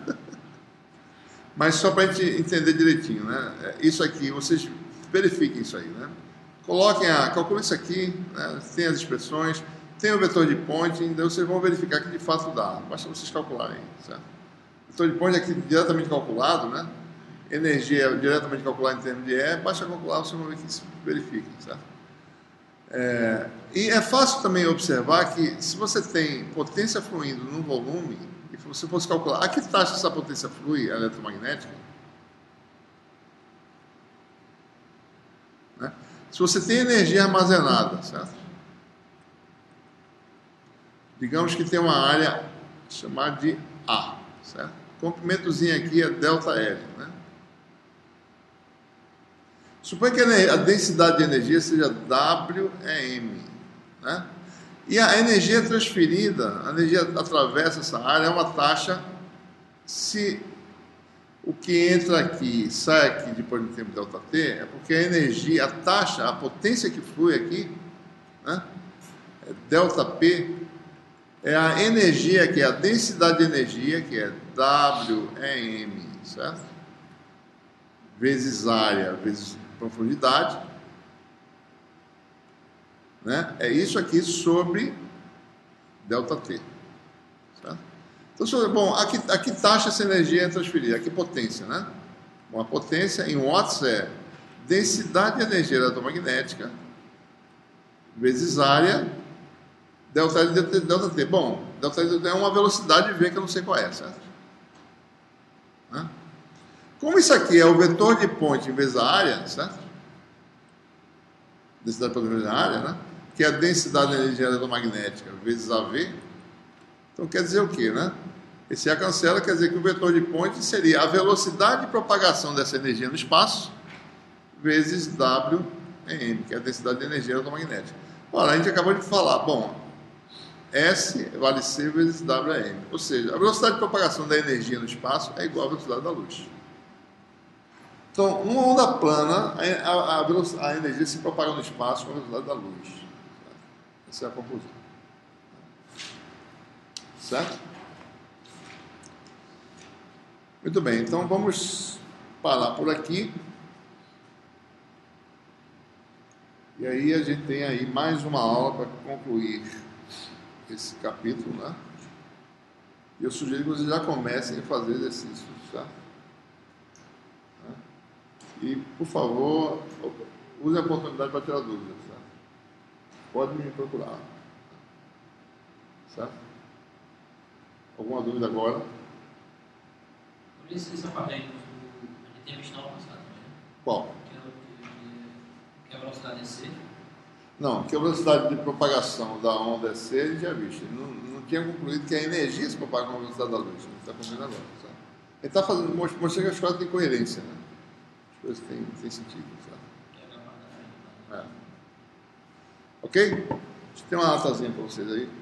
Mas só para a gente entender direitinho, né? Isso aqui, vocês verifiquem isso aí, né? Coloquem a, calculem isso aqui, né? Tem as expressões, tem o vetor de Poynting, daí vocês vão verificar que de fato dá. Basta vocês calcularem, certo? O vetor de Poynting aqui diretamente calculado, né? Energia é diretamente calculada em termos de E, basta calcular, vocês vão ver que isso verifica, certo? É, e é fácil também observar que se você tem potência fluindo num volume, e se você fosse calcular a que taxa essa potência flui, a eletromagnética, né? Se você tem energia armazenada, certo? Digamos que tem uma área chamada de A, certo? O comprimentozinho aqui é delta L, né? Suponha que a densidade de energia seja W E M, né? E a energia transferida, a energia atravessa essa área, é uma taxa, se o que entra aqui sai aqui depois do tempo delta T, é porque a energia, a taxa, a potência que flui aqui, né? É delta P, é a energia, que é a densidade de energia, que é W E M, certo? Vezes área, vezes profundidade, né? É isso aqui sobre delta T, certo? Então, bom, a que, a que taxa essa energia é transferida? A que potência, né? Uma potência em watts é densidade de energia eletromagnética vezes área, delta L, delta T. Bom, delta L é uma velocidade V que eu não sei qual é, certo? Né? Como isso aqui é o vetor de ponte vezes a área, certo? Densidade por vezes a área, né? Que é a densidade de energia eletromagnética vezes A V. Então quer dizer o quê, né? Esse A cancela, quer dizer que o vetor de ponte seria a velocidade de propagação dessa energia no espaço vezes W em M, que é a densidade de energia eletromagnética. Ora, a gente acabou de falar, bom, S vale C vezes W é M. Ou seja, a velocidade de propagação da energia no espaço é igual à velocidade da luz. Então, numa onda plana, a, a, velocidade, a energia se propaga no espaço com a velocidade da luz. Essa é a conclusão. Certo? Muito bem, então vamos parar por aqui. E aí a gente tem aí mais uma aula para concluir esse capítulo, né? E eu sugiro que vocês já comecem a fazer exercícios, tá? E, por favor, use a oportunidade para tirar dúvidas, tá? Pode me procurar. Certo? Alguma dúvida agora? Por isso, esse aparelho, a gente tinha visto na aula passada também, né? Qual? Que a velocidade é C. Não, que a velocidade de propagação da onda é C, a gente já visto. Ele não, não tinha concluído que a energia se propaga com a velocidade da luz. A gente está concluindo agora, sabe? Ele está fazendo, mostrando que as coisas têm coerência, né? As coisas têm, têm sentido, sabe? É. Ok? Deixa eu ter uma atazinha para vocês aí.